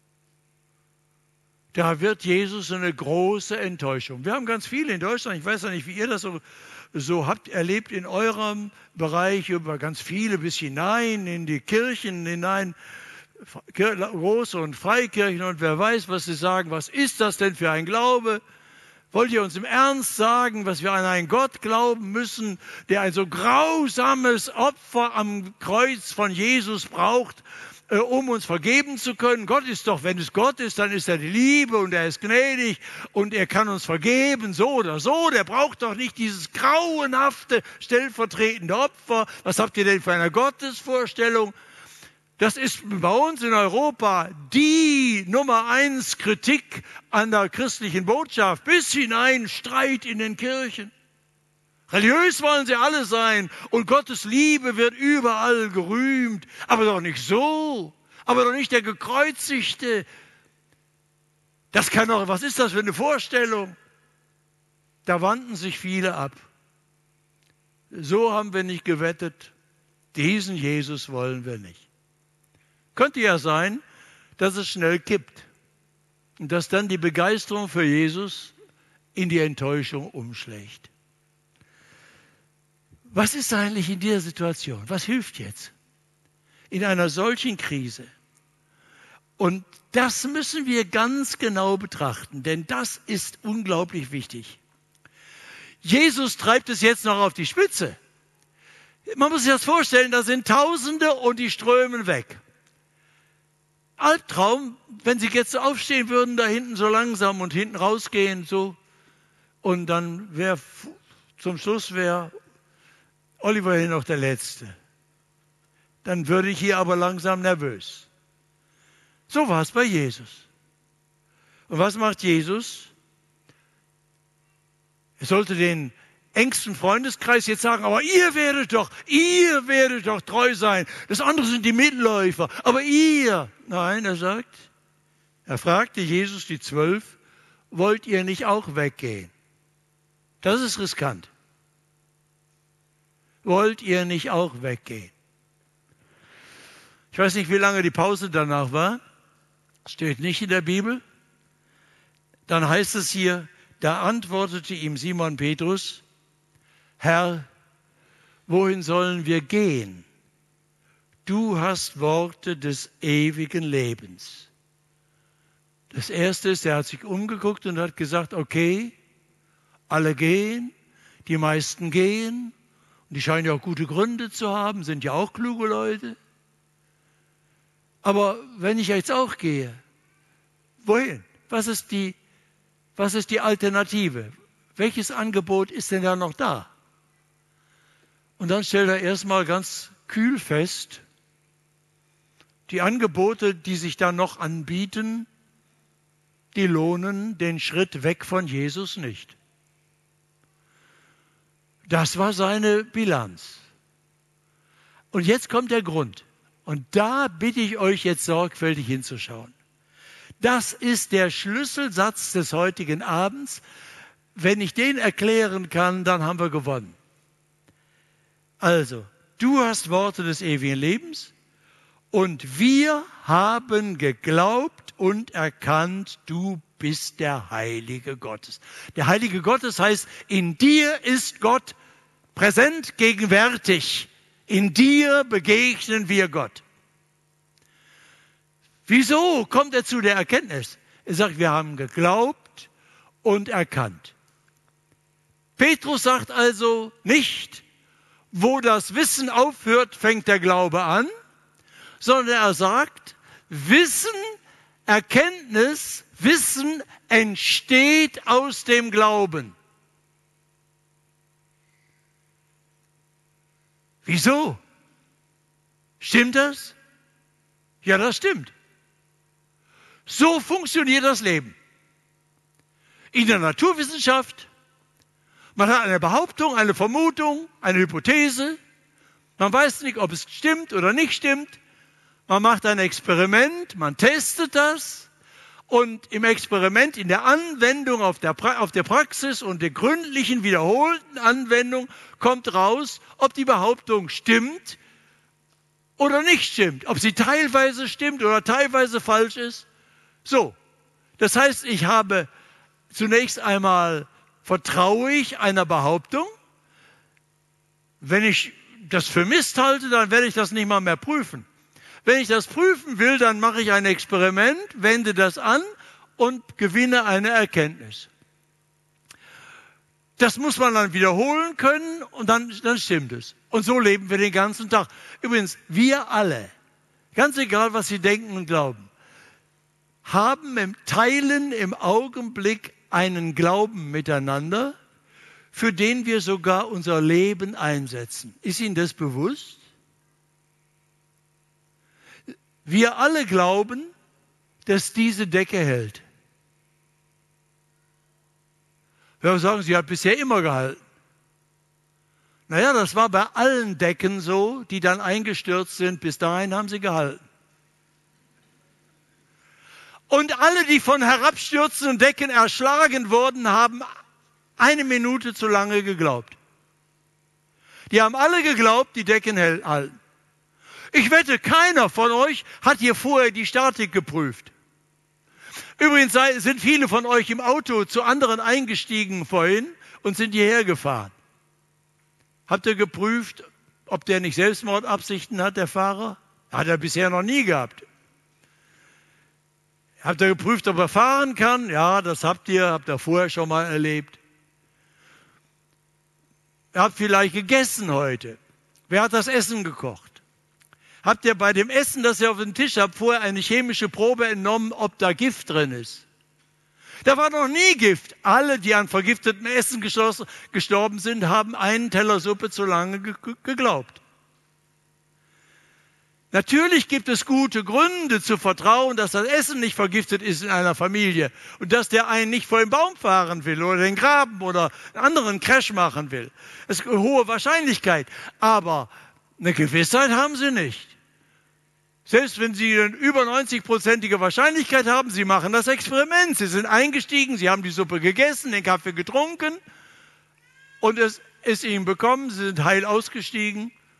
Da wird Jesus eine große Enttäuschung. Wir haben ganz viele in Deutschland, ich weiß ja nicht, wie ihr das so, so habt erlebt in eurem Bereich, über ganz viele bis hinein in die Kirchen hinein, große und Freikirchen und wer weiß, was sie sagen, was ist das denn für ein Glaube? Wollt ihr uns im Ernst sagen, was wir an einen Gott glauben müssen, der ein so grausames Opfer am Kreuz von Jesus braucht, äh, um uns vergeben zu können? Gott ist doch, wenn es Gott ist, dann ist er die Liebe und er ist gnädig und er kann uns vergeben, so oder so. Der braucht doch nicht dieses grauenhafte, stellvertretende Opfer. Was habt ihr denn für eine Gottesvorstellung? Das ist bei uns in Europa die Nummer eins Kritik an der christlichen Botschaft. Bis hinein Streit in den Kirchen. Religiös wollen sie alle sein und Gottes Liebe wird überall gerühmt. Aber doch nicht so. Aber doch nicht der Gekreuzigte. Das kann doch, was ist das für eine Vorstellung? Da wandten sich viele ab. So haben wir nicht gewettet. Diesen Jesus wollen wir nicht. Könnte ja sein, dass es schnell kippt und dass dann die Begeisterung für Jesus in die Enttäuschung umschlägt. Was ist eigentlich in dieser Situation? Was hilft jetzt in einer solchen Krise? Und das müssen wir ganz genau betrachten, denn das ist unglaublich wichtig. Jesus treibt es jetzt noch auf die Spitze. Man muss sich das vorstellen, da sind Tausende und die strömen weg. Albtraum, wenn sie jetzt aufstehen würden, da hinten so langsam und hinten rausgehen, so. Und dann wäre, zum Schluss wäre Oliver hier noch der Letzte. Dann würde ich hier aber langsam nervös. So war es bei Jesus. Und was macht Jesus? Er sollte den engsten Freundeskreis jetzt sagen, aber ihr werdet doch, ihr werdet doch treu sein. Das andere sind die Mitläufer, aber ihr. Nein, er sagt, er fragte Jesus die Zwölf, wollt ihr nicht auch weggehen? Das ist riskant. Wollt ihr nicht auch weggehen? Ich weiß nicht, wie lange die Pause danach war. Steht nicht in der Bibel. Dann heißt es hier, da antwortete ihm Simon Petrus, Herr, wohin sollen wir gehen? Du hast Worte des ewigen Lebens. Das Erste ist, er hat sich umgeguckt und hat gesagt, okay, alle gehen, die meisten gehen, und die scheinen ja auch gute Gründe zu haben, sind ja auch kluge Leute. Aber wenn ich jetzt auch gehe, wohin? Was ist die, was ist die Alternative? Welches Angebot ist denn da noch da? Und dann stellt er erstmal ganz kühl fest, die Angebote, die sich da noch anbieten, die lohnen den Schritt weg von Jesus nicht. Das war seine Bilanz. Und jetzt kommt der Grund. Und da bitte ich euch jetzt sorgfältig hinzuschauen. Das ist der Schlüsselsatz des heutigen Abends. Wenn ich den erklären kann, dann haben wir gewonnen. Also, du hast Worte des ewigen Lebens und wir haben geglaubt und erkannt, du bist der Heilige Gottes. Der Heilige Gottes heißt, in dir ist Gott präsent, gegenwärtig. In dir begegnen wir Gott. Wieso kommt er zu der Erkenntnis? Er sagt, wir haben geglaubt und erkannt. Petrus sagt also nicht, wo das Wissen aufhört, fängt der Glaube an, sondern er sagt, Wissen, Erkenntnis, Wissen entsteht aus dem Glauben. Wieso? Stimmt das? Ja, das stimmt. So funktioniert das Leben. In der Naturwissenschaft, man hat eine Behauptung, eine Vermutung, eine Hypothese. Man weiß nicht, ob es stimmt oder nicht stimmt. Man macht ein Experiment, man testet das. Und im Experiment, in der Anwendung auf der, pra- auf der Praxis und der gründlichen, wiederholten Anwendung kommt raus, ob die Behauptung stimmt oder nicht stimmt. Ob sie teilweise stimmt oder teilweise falsch ist. So, das heißt, ich habe zunächst einmal, vertraue ich einer Behauptung. Wenn ich das für Mist halte, dann werde ich das nicht mal mehr prüfen. Wenn ich das prüfen will, dann mache ich ein Experiment, wende das an und gewinne eine Erkenntnis. Das muss man dann wiederholen können und dann, dann stimmt es. Und so leben wir den ganzen Tag. Übrigens, wir alle, ganz egal, was Sie denken und glauben, haben im Teilen im Augenblick einen Glauben miteinander, für den wir sogar unser Leben einsetzen. Ist Ihnen das bewusst? Wir alle glauben, dass diese Decke hält. Wir sagen, sie hat bisher immer gehalten. Naja, das war bei allen Decken so, die dann eingestürzt sind. Bis dahin haben sie gehalten. Und alle, die von herabstürzenden Decken erschlagen wurden, haben eine Minute zu lange geglaubt. Die haben alle geglaubt, die Decken halten. Ich wette, keiner von euch hat hier vorher die Statik geprüft. Übrigens sind viele von euch im Auto zu anderen eingestiegen vorhin und sind hierher gefahren. Habt ihr geprüft, ob der nicht Selbstmordabsichten hat, der Fahrer? Hat er bisher noch nie gehabt. Habt ihr geprüft, ob er fahren kann? Ja, das habt ihr, habt ihr vorher schon mal erlebt. Ihr habt vielleicht gegessen heute. Wer hat das Essen gekocht? Habt ihr bei dem Essen, das ihr auf dem Tisch habt, vorher eine chemische Probe entnommen, ob da Gift drin ist? Da war noch nie Gift. Alle, die an vergiftetem Essen gestorben sind, haben einen Teller Suppe zu lange geglaubt. Natürlich gibt es gute Gründe zu vertrauen, dass das Essen nicht vergiftet ist in einer Familie und dass der einen nicht vor den Baum fahren will oder den Graben oder einen anderen Crash machen will. Das ist eine hohe Wahrscheinlichkeit, aber eine Gewissheit haben sie nicht. Selbst wenn sie eine über neunzig-prozentige Wahrscheinlichkeit haben, sie machen das Experiment. Sie sind eingestiegen, sie haben die Suppe gegessen, den Kaffee getrunken und es ist ihnen bekommen, sie sind heil ausgestiegen.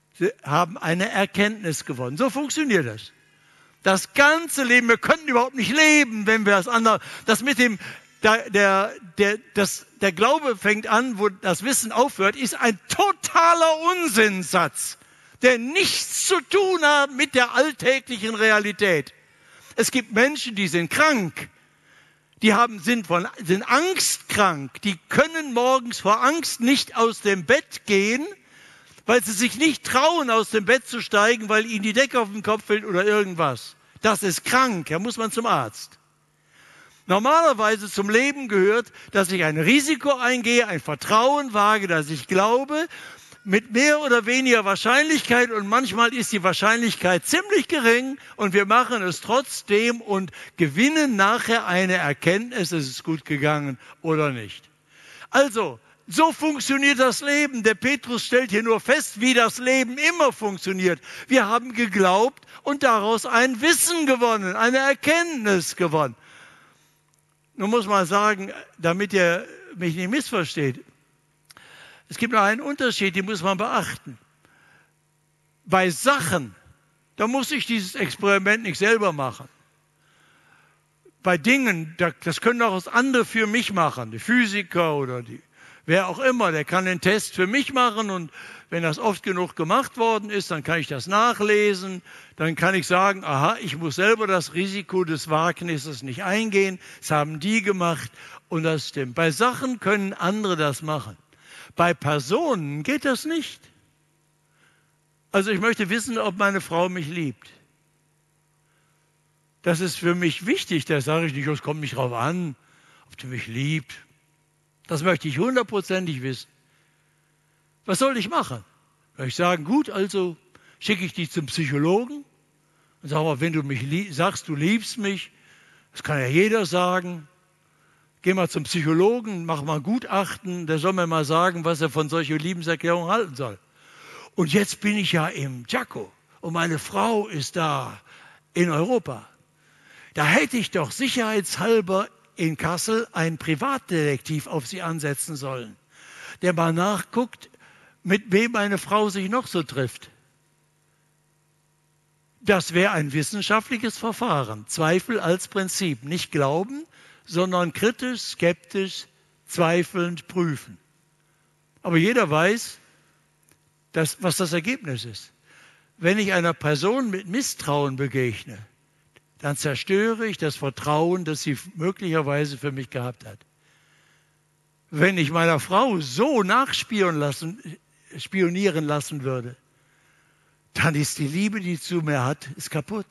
Sie haben eine Erkenntnis gewonnen. So funktioniert das. Das ganze Leben, wir könnten überhaupt nicht leben, wenn wir das andere, das mit dem, der, der, der, das, der Glaube fängt an, wo das Wissen aufhört, ist ein totaler Unsinnssatz, der nichts zu tun hat mit der alltäglichen Realität. Es gibt Menschen, die sind krank, die haben, sind, von, sind angstkrank, die können morgens vor Angst nicht aus dem Bett gehen, weil sie sich nicht trauen, aus dem Bett zu steigen, weil ihnen die Decke auf den Kopf fällt oder irgendwas. Das ist krank, da muss man zum Arzt. Normalerweise zum Leben gehört, dass ich ein Risiko eingehe, ein Vertrauen wage, dass ich glaube, mit mehr oder weniger Wahrscheinlichkeit, und manchmal ist die Wahrscheinlichkeit ziemlich gering und wir machen es trotzdem und gewinnen nachher eine Erkenntnis, es ist gut gegangen oder nicht. Also, so funktioniert das Leben. Der Petrus stellt hier nur fest, wie das Leben immer funktioniert. Wir haben geglaubt und daraus ein Wissen gewonnen, eine Erkenntnis gewonnen. Nun muss man sagen, damit ihr mich nicht missversteht, es gibt noch einen Unterschied, den muss man beachten. Bei Sachen, da muss ich dieses Experiment nicht selber machen. Bei Dingen, das können auch andere für mich machen, die Physiker oder die, wer auch immer, der kann den Test für mich machen und wenn das oft genug gemacht worden ist, dann kann ich das nachlesen, dann kann ich sagen, aha, ich muss selber das Risiko des Wagnisses nicht eingehen, das haben die gemacht und das stimmt. Bei Sachen können andere das machen. Bei Personen geht das nicht. Also ich möchte wissen, ob meine Frau mich liebt. Das ist für mich wichtig. Da sage ich nicht, es kommt nicht drauf an, ob sie mich liebt. Das möchte ich hundertprozentig wissen. Was soll ich machen? Soll ich sagen, gut, also schicke ich dich zum Psychologen und sage mal, wenn du mich lieb, sagst, du liebst mich, das kann ja jeder sagen. Geh mal zum Psychologen, mach mal ein Gutachten, der soll mir mal sagen, was er von solchen Liebeserklärungen halten soll. Und jetzt bin ich ja im Jaco und meine Frau ist da in Europa. Da hätte ich doch sicherheitshalber in Kassel einen Privatdetektiv auf sie ansetzen sollen, der mal nachguckt, mit wem eine Frau sich noch so trifft. Das wäre ein wissenschaftliches Verfahren. Zweifel als Prinzip. Nicht glauben, sondern kritisch, skeptisch, zweifelnd prüfen. Aber jeder weiß, dass, was das Ergebnis ist. Wenn ich einer Person mit Misstrauen begegne, dann zerstöre ich das Vertrauen, das sie möglicherweise für mich gehabt hat. Wenn ich meiner Frau so nachspionieren lassen, spionieren lassen würde, dann ist die Liebe, die sie zu mir hat, ist kaputt.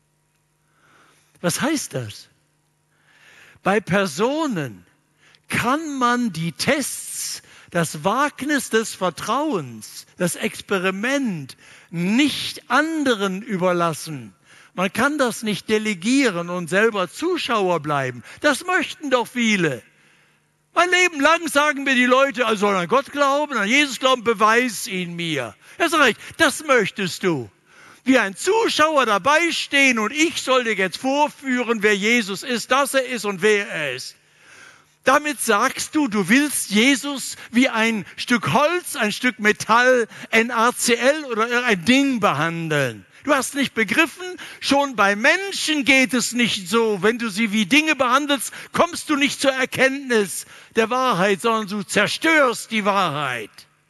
Was heißt das? Bei Personen kann man die Tests, das Wagnis des Vertrauens, das Experiment nicht anderen überlassen. Man kann das nicht delegieren und selber Zuschauer bleiben. Das möchten doch viele. Mein Leben lang sagen mir die Leute, also an Gott glauben, an Jesus glauben, beweis ihn mir. Ja, sag ich, das möchtest du. Wie ein Zuschauer dabei stehen und ich soll dir jetzt vorführen, wer Jesus ist, dass er ist und wer er ist. Damit sagst du, du willst Jesus wie ein Stück Holz, ein Stück Metall, N A C L oder irgendein Ding behandeln. Du hast nicht begriffen, schon bei Menschen geht es nicht so. Wenn du sie wie Dinge behandelst, kommst du nicht zur Erkenntnis der Wahrheit, sondern du zerstörst die Wahrheit.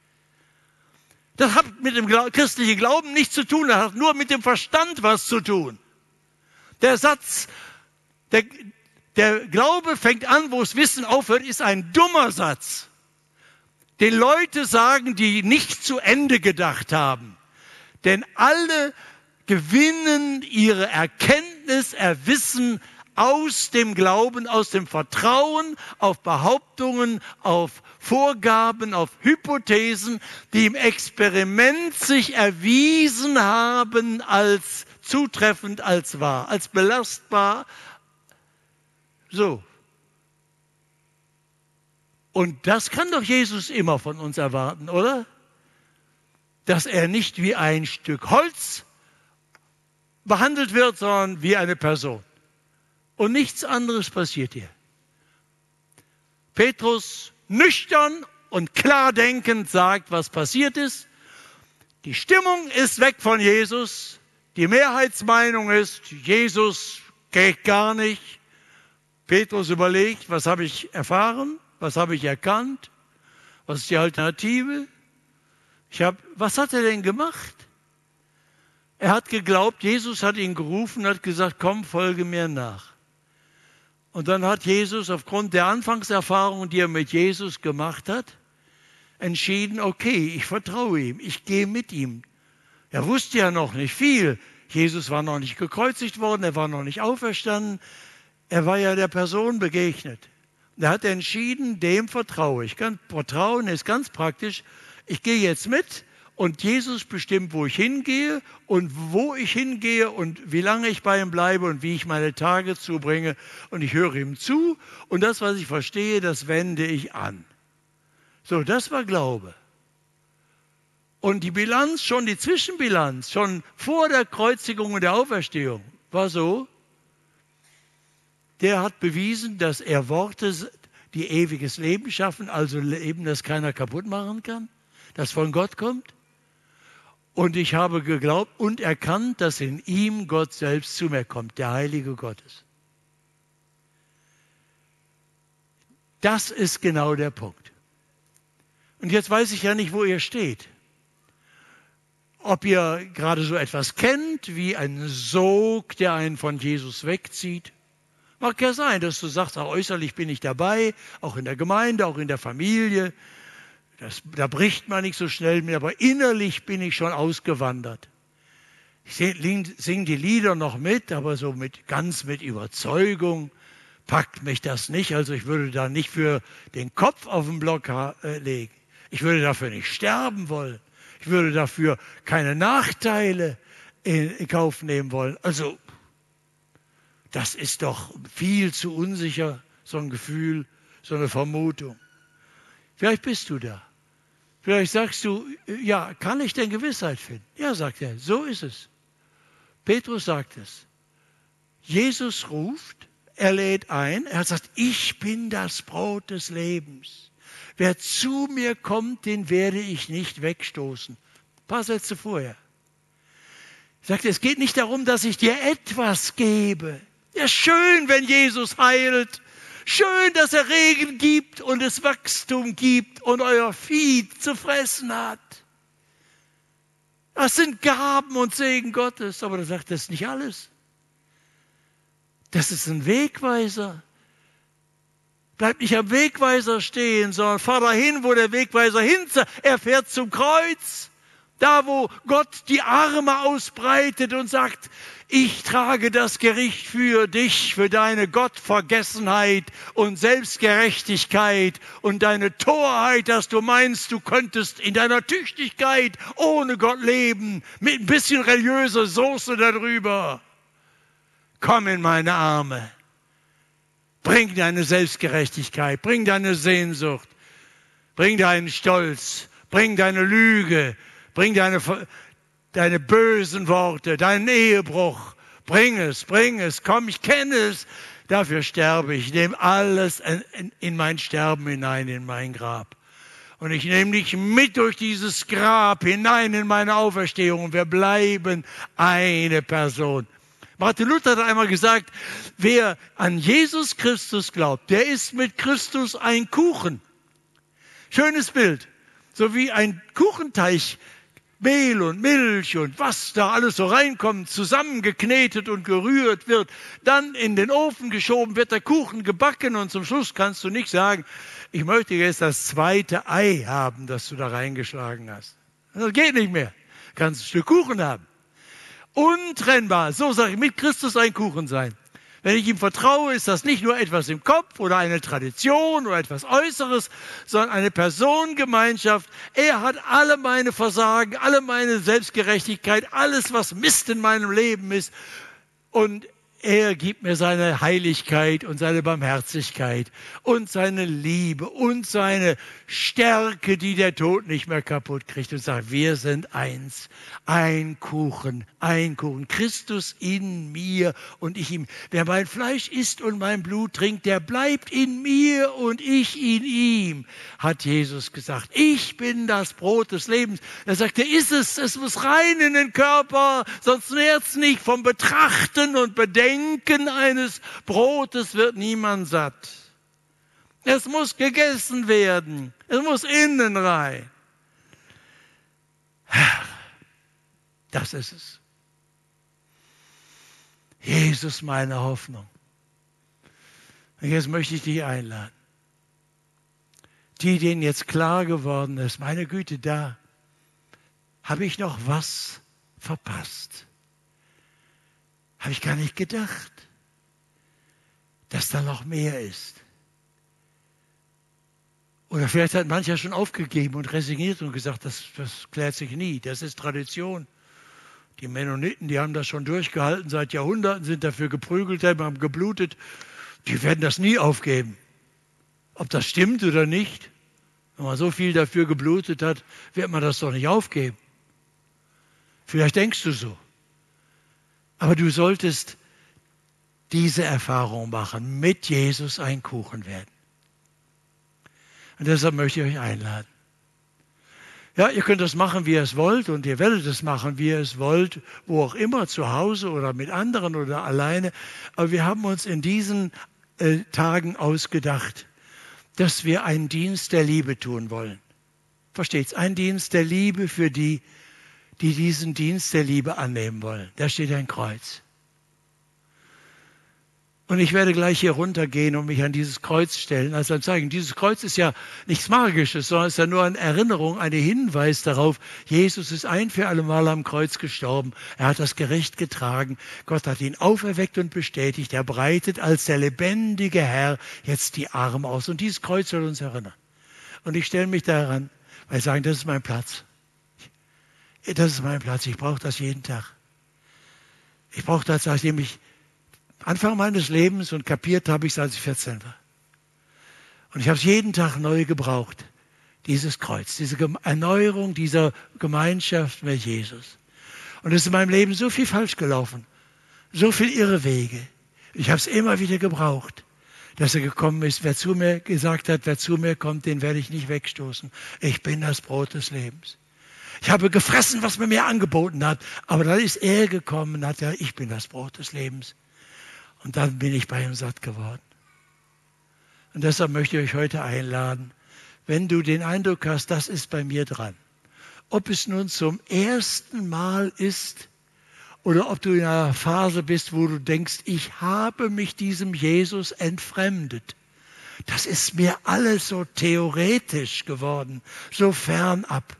Das hat mit dem christlichen Glauben nichts zu tun, das hat nur mit dem Verstand was zu tun. Der Satz, der, der Glaube fängt an, wo das Wissen aufhört, ist ein dummer Satz. Den Leute sagen, die nicht zu Ende gedacht haben. Denn alle gewinnen ihre Erkenntnis, Erwissen aus dem Glauben, aus dem Vertrauen auf Behauptungen, auf Vorgaben, auf Hypothesen, die im Experiment sich erwiesen haben als zutreffend, als wahr, als belastbar. So. Und das kann doch Jesus immer von uns erwarten, oder? Dass er nicht wie ein Stück Holz behandelt wird, sondern wie eine Person. Und nichts anderes passiert hier. Petrus nüchtern und klar denkend sagt, was passiert ist. Die Stimmung ist weg von Jesus. Die Mehrheitsmeinung ist, Jesus geht gar nicht. Petrus überlegt, was habe ich erfahren? Was habe ich erkannt? Was ist die Alternative? Ich hab, was hat er denn gemacht? Er hat geglaubt, Jesus hat ihn gerufen, hat gesagt, komm, folge mir nach. Und dann hat Jesus aufgrund der Anfangserfahrung, die er mit Jesus gemacht hat, entschieden, okay, ich vertraue ihm, ich gehe mit ihm. Er wusste ja noch nicht viel. Jesus war noch nicht gekreuzigt worden, er war noch nicht auferstanden. Er war ja der Person begegnet. Da hat er entschieden, dem vertraue ich. Vertrauen ist ganz praktisch. Ich gehe jetzt mit und Jesus bestimmt, wo ich hingehe und wo ich hingehe und wie lange ich bei ihm bleibe und wie ich meine Tage zubringe. Und ich höre ihm zu und das, was ich verstehe, das wende ich an. So, das war Glaube. Und die Bilanz, schon die Zwischenbilanz, schon vor der Kreuzigung und der Auferstehung, war so, der hat bewiesen, dass er Worte, die ewiges Leben schaffen, also Leben, das keiner kaputt machen kann, das von Gott kommt. Und ich habe geglaubt und erkannt, dass in ihm Gott selbst zu mir kommt, der Heilige Gottes. Das ist genau der Punkt. Und jetzt weiß ich ja nicht, wo ihr steht. Ob ihr gerade so etwas kennt, wie ein Sog, der einen von Jesus wegzieht. Mag ja sein, dass du sagst, auch äußerlich bin ich dabei, auch in der Gemeinde, auch in der Familie. Das, da bricht man nicht so schnell mit, aber innerlich bin ich schon ausgewandert. Ich singe die Lieder noch mit, aber so mit, ganz mit Überzeugung packt mich das nicht. Also ich würde da nicht für den Kopf auf den Block äh, legen. Ich würde dafür nicht sterben wollen. Ich würde dafür keine Nachteile in, in Kauf nehmen wollen. Also das ist doch viel zu unsicher, so ein Gefühl, so eine Vermutung. Vielleicht bist du da. Vielleicht sagst du, ja, kann ich denn Gewissheit finden? Ja, sagt er, so ist es. Petrus sagt es. Jesus ruft, er lädt ein, er sagt, ich bin das Brot des Lebens. Wer zu mir kommt, den werde ich nicht wegstoßen. Ein paar Sätze vorher. Er sagt, es geht nicht darum, dass ich dir etwas gebe. Ja, schön, wenn Jesus heilt. Schön, dass er Regen gibt und es Wachstum gibt und euer Vieh zu fressen hat. Das sind Gaben und Segen Gottes. Aber er sagt, das ist nicht alles. Das ist ein Wegweiser. Bleib nicht am Wegweiser stehen, sondern fahr dahin, wo der Wegweiser hinzieht. Er fährt zum Kreuz. Da, wo Gott die Arme ausbreitet und sagt, ich trage das Gericht für dich, für deine Gottvergessenheit und Selbstgerechtigkeit und deine Torheit, dass du meinst, du könntest in deiner Tüchtigkeit ohne Gott leben, mit ein bisschen religiöser Soße darüber. Komm in meine Arme. Bring deine Selbstgerechtigkeit, bring deine Sehnsucht, bring deinen Stolz, bring deine Lüge, bring deine, deine bösen Worte, deinen Ehebruch. Bring es, bring es, komm, ich kenne es. Dafür sterbe ich. Ich nehme alles in, in mein Sterben hinein, in mein Grab. Und ich nehme dich mit durch dieses Grab hinein in meine Auferstehung. Und wir bleiben eine Person. Martin Luther hat einmal gesagt, wer an Jesus Christus glaubt, der ist mit Christus ein Kuchen. Schönes Bild. So wie ein Kuchenteig, Mehl und Milch und was da alles so reinkommt, zusammengeknetet und gerührt wird, dann in den Ofen geschoben, wird der Kuchen gebacken und zum Schluss kannst du nicht sagen, ich möchte jetzt das zweite Ei haben, das du da reingeschlagen hast. Das geht nicht mehr. Du kannst ein Stück Kuchen haben. Untrennbar, so sage ich, mit Christus ein Kuchen sein. Wenn ich ihm vertraue, ist das nicht nur etwas im Kopf oder eine Tradition oder etwas Äußeres, sondern eine Personengemeinschaft. Er hat alle meine Versagen, alle meine Selbstgerechtigkeit, alles, was Mist in meinem Leben ist. Und er gibt mir seine Heiligkeit und seine Barmherzigkeit und seine Liebe und seine Stärke, die der Tod nicht mehr kaputt kriegt und sagt, wir sind eins, ein Kuchen, ein Kuchen. Christus in mir und ich ihm. Wer mein Fleisch isst und mein Blut trinkt, der bleibt in mir und ich in ihm, hat Jesus gesagt. Ich bin das Brot des Lebens. Er sagte, ist es, es muss rein in den Körper, sonst nährt's nicht. Vom Betrachten und Bedenken eines Brotes wird niemand satt. Es muss gegessen werden. Es muss innen rein. Das ist es. Jesus, meine Hoffnung. Und jetzt möchte ich dich einladen. Die, denen jetzt klar geworden ist, meine Güte, da habe ich noch was verpasst. Habe ich gar nicht gedacht, dass da noch mehr ist. Oder vielleicht hat mancher schon aufgegeben und resigniert und gesagt, das, das klärt sich nie, das ist Tradition. Die Mennoniten, die haben das schon durchgehalten, seit Jahrhunderten sind dafür geprügelt, haben geblutet. Die werden das nie aufgeben. Ob das stimmt oder nicht, wenn man so viel dafür geblutet hat, wird man das doch nicht aufgeben. Vielleicht denkst du so. Aber du solltest diese Erfahrung machen, mit Jesus ein Kuchen werden. Und deshalb möchte ich euch einladen. Ja, ihr könnt das machen, wie ihr es wollt, und ihr werdet es machen, wie ihr es wollt, wo auch immer, zu Hause oder mit anderen oder alleine. Aber wir haben uns in diesen äh, Tagen ausgedacht, dass wir einen Dienst der Liebe tun wollen. Versteht's? Ein Dienst der Liebe für die, die diesen Dienst der Liebe annehmen wollen. Da steht ein Kreuz. Und ich werde gleich hier runtergehen und mich an dieses Kreuz stellen, als ein Zeichen. Dieses Kreuz ist ja nichts Magisches, sondern ist ja nur eine Erinnerung, ein Hinweis darauf, Jesus ist ein für alle Mal am Kreuz gestorben. Er hat das Gericht getragen. Gott hat ihn auferweckt und bestätigt. Er breitet als der lebendige Herr jetzt die Arme aus. Und dieses Kreuz soll uns erinnern. Und ich stelle mich daran, weil ich sage, das ist mein Platz. Das ist mein Platz. Ich brauche das jeden Tag. Ich brauche das, nachdem ich Anfang meines Lebens und kapiert habe ich es, als ich vierzehn war. Und ich habe es jeden Tag neu gebraucht. Dieses Kreuz, diese Erneuerung dieser Gemeinschaft mit Jesus. Und es ist in meinem Leben so viel falsch gelaufen. So viel irre Wege. Ich habe es immer wieder gebraucht, dass er gekommen ist. Wer zu mir gesagt hat, wer zu mir kommt, den werde ich nicht wegstoßen. Ich bin das Brot des Lebens. Ich habe gefressen, was man mir angeboten hat. Aber dann ist er gekommen und hat gesagt, ich bin das Brot des Lebens. Und dann bin ich bei ihm satt geworden. Und deshalb möchte ich euch heute einladen, wenn du den Eindruck hast, das ist bei mir dran. Ob es nun zum ersten Mal ist oder ob du in einer Phase bist, wo du denkst, ich habe mich diesem Jesus entfremdet. Das ist mir alles so theoretisch geworden, so fernab.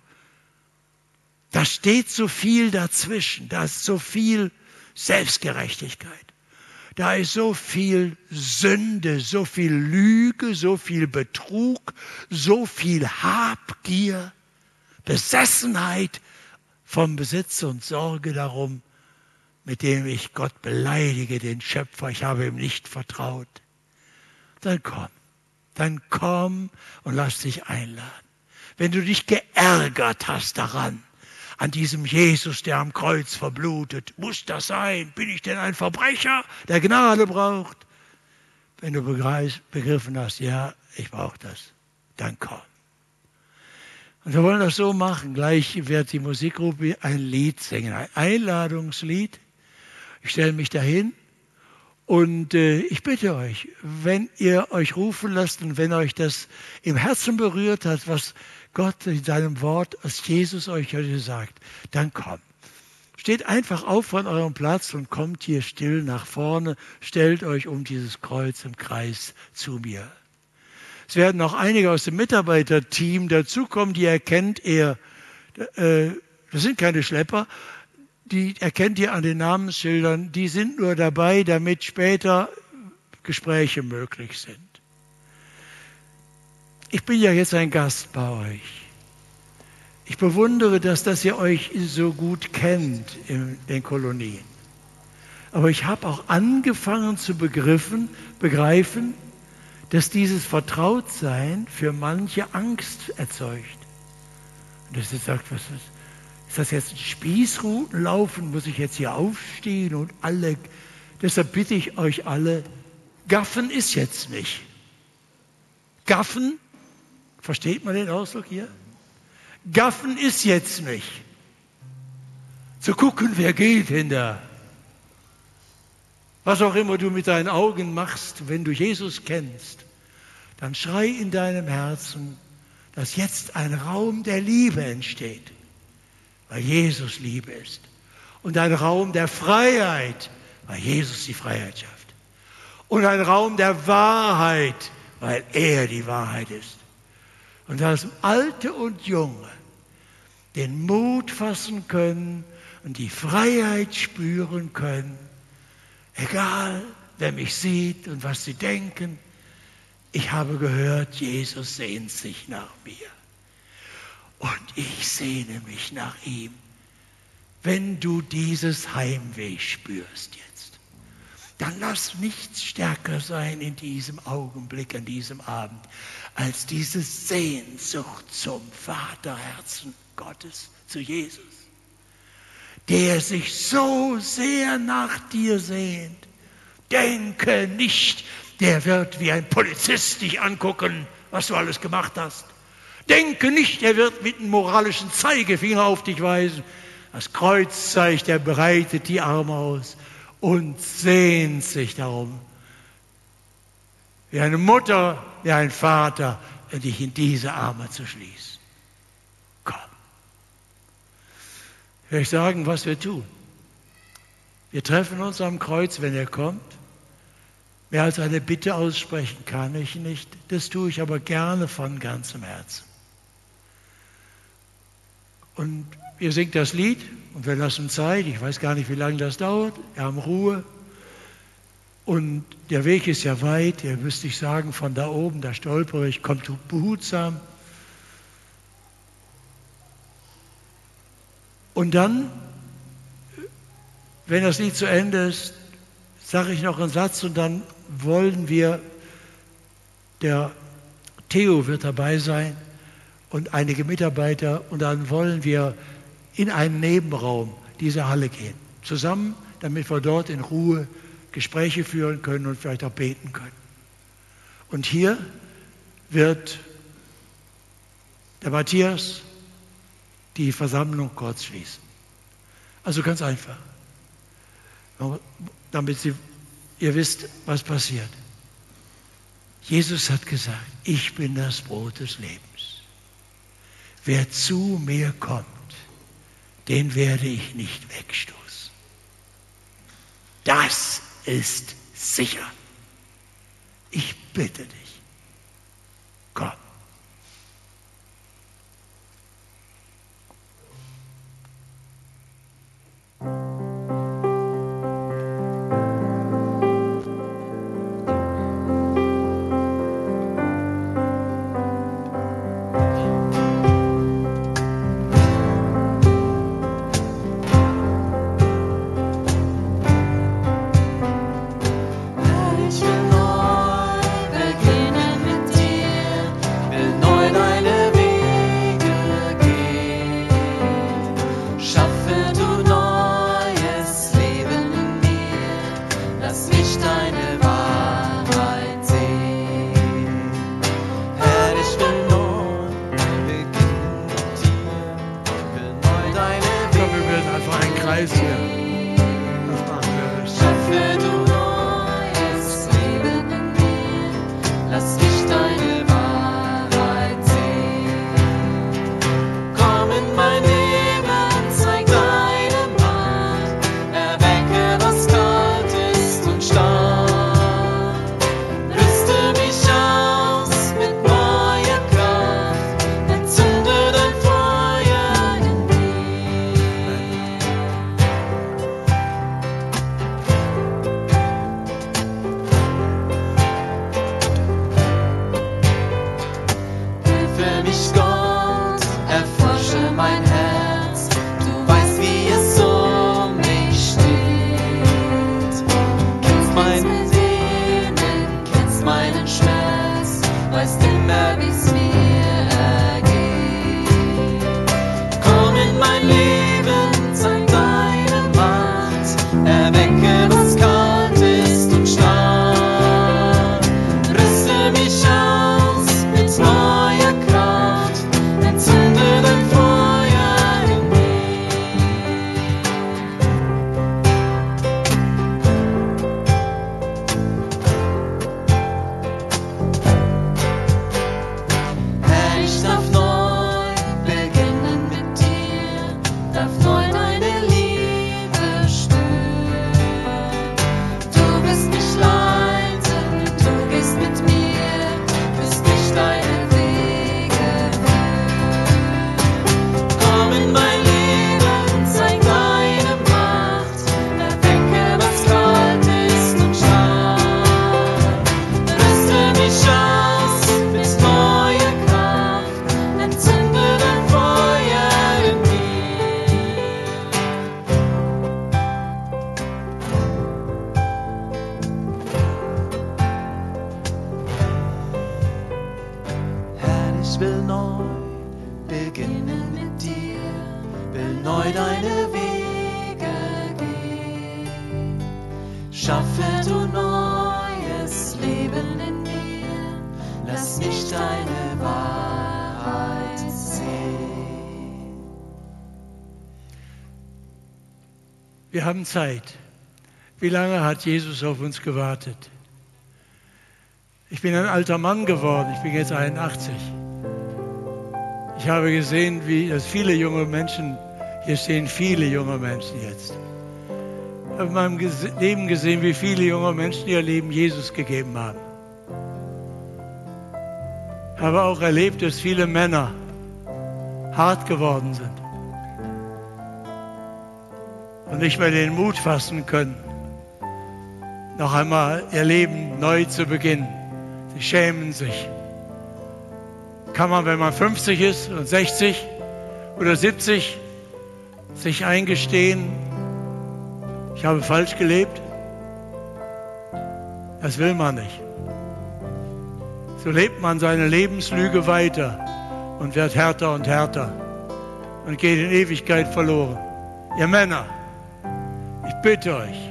Da steht so viel dazwischen, da ist so viel Selbstgerechtigkeit. Da ist so viel Sünde, so viel Lüge, so viel Betrug, so viel Habgier, Besessenheit vom Besitz und Sorge darum, mit dem ich Gott beleidige, den Schöpfer. Ich habe ihm nicht vertraut. Dann komm, dann komm und lass dich einladen. Wenn du dich geärgert hast daran, an diesem Jesus, der am Kreuz verblutet. Muss das sein? Bin ich denn ein Verbrecher, der Gnade braucht? Wenn du begriffen hast, ja, ich brauche das, dann komm. Und wir wollen das so machen. Gleich wird die Musikgruppe ein Lied singen, ein Einladungslied. Ich stelle mich dahin und äh, ich bitte euch, wenn ihr euch rufen lasst und wenn euch das im Herzen berührt hat, was Gott in seinem Wort, was Jesus euch heute sagt, dann kommt. Steht einfach auf von eurem Platz und kommt hier still nach vorne, stellt euch um dieses Kreuz im Kreis zu mir. Es werden noch einige aus dem Mitarbeiterteam dazukommen, die erkennt ihr, äh, das sind keine Schlepper, die erkennt ihr an den Namensschildern, die sind nur dabei, damit später Gespräche möglich sind. Ich bin ja jetzt ein Gast bei euch. Ich bewundere das, dass ihr euch so gut kennt in den Kolonien. Aber ich habe auch angefangen zu begriffen, begreifen, dass dieses Vertrautsein für manche Angst erzeugt. Und dass ihr sagt, was ist, ist das jetzt ein Spießrutenlaufen? Muss ich jetzt hier aufstehen und alle... Deshalb bitte ich euch alle, gaffen ist jetzt nicht. Gaffen, versteht man den Ausdruck hier? Gaffen ist jetzt nicht. Zu gucken, wer geht hinter. Was auch immer du mit deinen Augen machst, wenn du Jesus kennst, dann schrei in deinem Herzen, dass jetzt ein Raum der Liebe entsteht, weil Jesus Liebe ist. Und ein Raum der Freiheit, weil Jesus die Freiheit schafft. Und ein Raum der Wahrheit, weil er die Wahrheit ist. Und dass Alte und Junge den Mut fassen können und die Freiheit spüren können, egal wer mich sieht und was sie denken, ich habe gehört, Jesus sehnt sich nach mir. Und ich sehne mich nach ihm. Wenn du dieses Heimweh spürst jetzt, dann lass nichts stärker sein in diesem Augenblick, an diesem Abend, als diese Sehnsucht zum Vaterherzen Gottes, zu Jesus, der sich so sehr nach dir sehnt. Denke nicht, der wird wie ein Polizist dich angucken, was du alles gemacht hast. Denke nicht, er wird mit einem moralischen Zeigefinger auf dich weisen. Das Kreuz zeigt, er breitet die Arme aus und sehnt sich darum, wie eine Mutter, wie ein Vater, dich in diese Arme zu schließen. Komm. Ich will euch sagen, was wir tun. Wir treffen uns am Kreuz, wenn er kommt. Mehr als eine Bitte aussprechen kann ich nicht. Das tue ich aber gerne von ganzem Herzen. Und ihr singt das Lied und wir lassen Zeit. Ich weiß gar nicht, wie lange das dauert. Wir haben Ruhe. Und der Weg ist ja weit. Ihr müsst nicht sagen, von da oben, da stolpere ich, kommt behutsam. Und dann, wenn das Lied zu Ende ist, sage ich noch einen Satz und dann wollen wir, der Theo wird dabei sein und einige Mitarbeiter und dann wollen wir in einen Nebenraum dieser Halle gehen. Zusammen, damit wir dort in Ruhe Gespräche führen können und vielleicht auch beten können. Und hier wird der Matthias die Versammlung kurz schließen. Also ganz einfach. Damit Sie, ihr wisst, was passiert. Jesus hat gesagt, ich bin das Brot des Lebens. Wer zu mir kommt, den werde ich nicht wegstoßen. Das ist sicher. Ich bitte dich, komm. Du weißt, wie es um mich steht. will neu beginnen mit dir, will neu deine Wege gehen. Schaffe du neues Leben in mir, lass mich deine Wahrheit sehen. Wir haben Zeit. Wie lange hat Jesus auf uns gewartet? Ich bin ein alter Mann geworden, ich bin jetzt einundachtzig. Ich habe gesehen, wie dass viele junge Menschen, hier stehen viele junge Menschen jetzt. Ich habe in meinem Leben gesehen, wie viele junge Menschen ihr Leben Jesus gegeben haben. Ich habe auch erlebt, dass viele Männer hart geworden sind und nicht mehr den Mut fassen können, noch einmal ihr Leben neu zu beginnen. Sie schämen sich. Kann man, wenn man fünfzig ist und sechzig oder siebzig, sich eingestehen, ich habe falsch gelebt? Das will man nicht. So lebt man seine Lebenslüge weiter und wird härter und härter und geht in Ewigkeit verloren. Ihr Männer, ich bitte euch,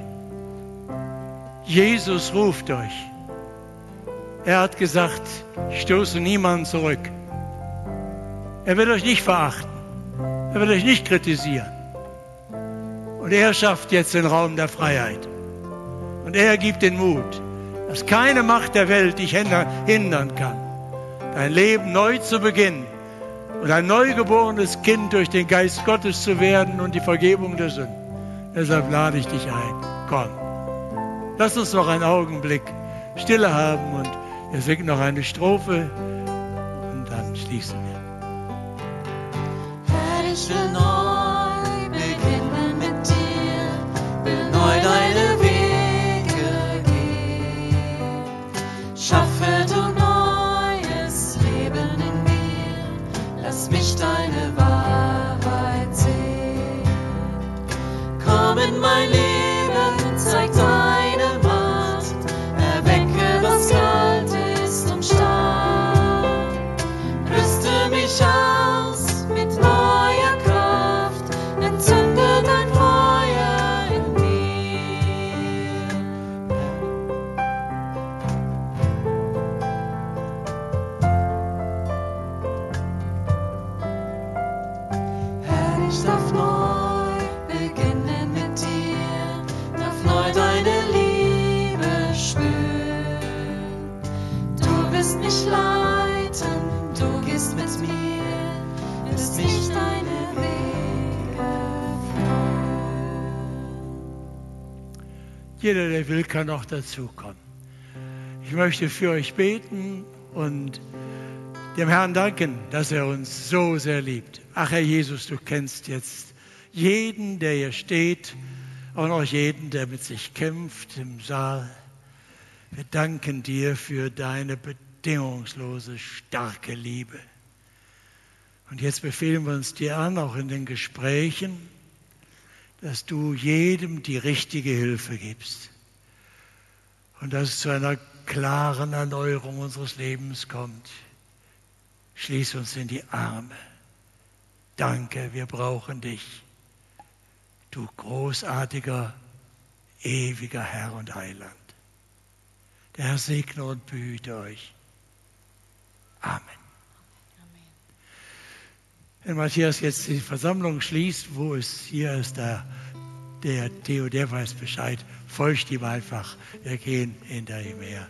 Jesus ruft euch. Er hat gesagt, ich stoße niemanden zurück. Er wird euch nicht verachten. Er wird euch nicht kritisieren. Und er schafft jetzt den Raum der Freiheit. Und er gibt den Mut, dass keine Macht der Welt dich hindern kann, dein Leben neu zu beginnen und ein neugeborenes Kind durch den Geist Gottes zu werden und die Vergebung der Sünden. Deshalb lade ich dich ein. Komm. Lass uns noch einen Augenblick Stille haben und wir singen noch eine Strophe und dann schließen wir. Herr, ich will neu beginnen mit dir, will neu deine Wege gehen. Schaffe du neues Leben in mir, lass mich deine Wahrheit sehen. Komm in mein Leben, zeig deine Macht, erwecke was kalt ist und starr. Rüste mich aus mit neuer Kraft, entzünde dein Feuer in mir. Herr, ich darf neu beginnen mit dir, darf neu deine Liebe spüren. Du wirst mich leiten, du gehst mit mir, wirst mich deine Wege führen. Jeder, der will, kann auch dazukommen. Ich möchte für euch beten und dem Herrn danken, dass er uns so sehr liebt. Ach Herr Jesus, du kennst jetzt jeden, der hier steht und auch jeden, der mit sich kämpft im Saal. Wir danken dir für deine bedingungslose, starke Liebe. Und jetzt befehlen wir uns dir an, auch in den Gesprächen, dass du jedem die richtige Hilfe gibst. Und dass es zu einer klaren Erneuerung unseres Lebens kommt. Schließ uns in die Arme. Danke, wir brauchen dich. Du großartiger, ewiger Herr und Heiland. Der Herr segne und behüte euch. Amen. Wenn Matthias jetzt die Versammlung schließt, wo es hier ist, da der Theo, der weiß Bescheid, folgt ihm einfach. Wir gehen hinter ihm her.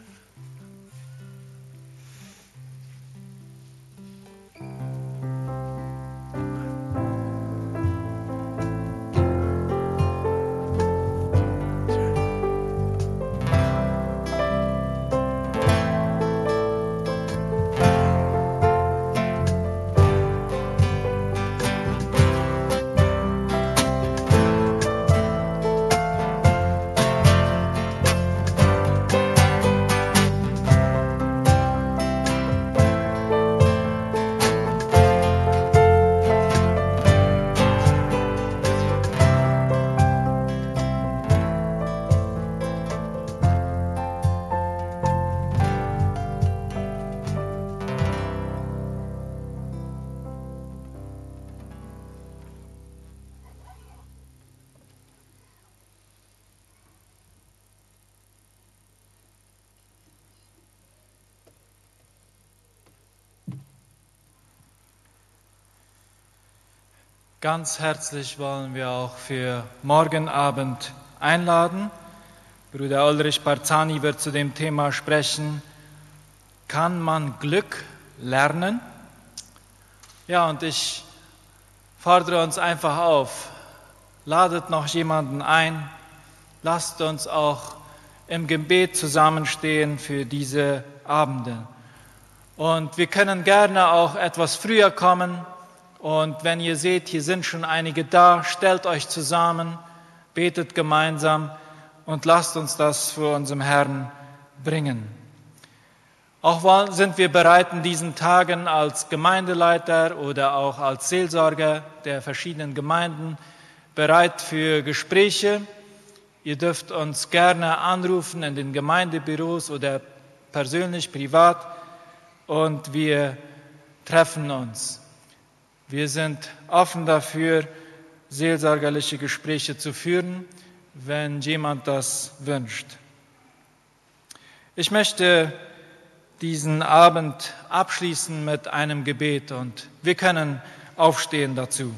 Ganz herzlich wollen wir auch für morgen Abend einladen. Bruder Ulrich Barzani wird zu dem Thema sprechen, kann man Glück lernen? Ja, und ich fordere uns einfach auf, ladet noch jemanden ein, lasst uns auch im Gebet zusammenstehen für diese Abende. Und wir können gerne auch etwas früher kommen. Und wenn ihr seht, hier sind schon einige da, stellt euch zusammen, betet gemeinsam und lasst uns das vor unserem Herrn bringen. Auch sind wir bereit, in diesen Tagen als Gemeindeleiter oder auch als Seelsorger der verschiedenen Gemeinden bereit für Gespräche. Ihr dürft uns gerne anrufen in den Gemeindebüros oder persönlich, privat, und wir treffen uns. Wir sind offen dafür, seelsorgerliche Gespräche zu führen, wenn jemand das wünscht. Ich möchte diesen Abend abschließen mit einem Gebet und wir können aufstehen dazu.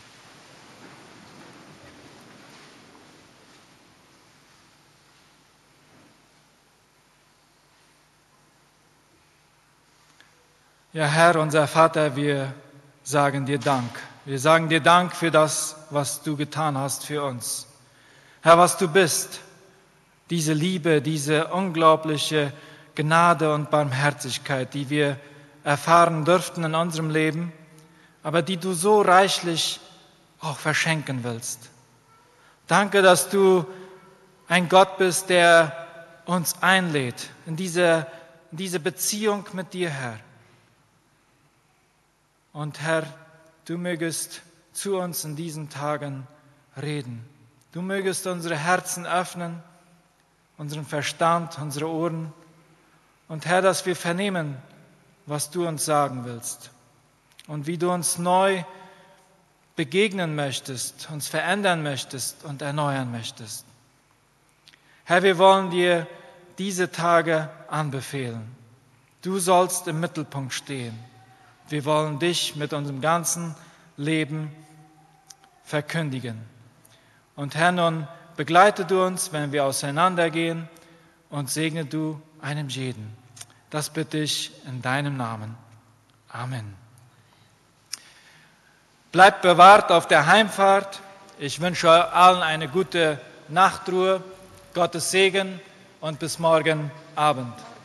Ja, Herr, unser Vater, wir sagen dir Dank. Wir sagen dir Dank für das, was du getan hast für uns. Herr, was du bist, diese Liebe, diese unglaubliche Gnade und Barmherzigkeit, die wir erfahren dürften in unserem Leben, aber die du so reichlich auch verschenken willst. Danke, dass du ein Gott bist, der uns einlädt in diese, in diese Beziehung mit dir, Herr. Und Herr, du mögest zu uns in diesen Tagen reden. Du mögest unsere Herzen öffnen, unseren Verstand, unsere Ohren. Und Herr, dass wir vernehmen, was du uns sagen willst. Und wie du uns neu begegnen möchtest, uns verändern möchtest und erneuern möchtest. Herr, wir wollen dir diese Tage anbefehlen. Du sollst im Mittelpunkt stehen. Wir wollen dich mit unserem ganzen Leben verkündigen. Und Herr, nun begleite du uns, wenn wir auseinandergehen, und segne du einem jeden. Das bitte ich in deinem Namen. Amen. Bleibt bewahrt auf der Heimfahrt. Ich wünsche allen eine gute Nachtruhe, Gottes Segen und bis morgen Abend.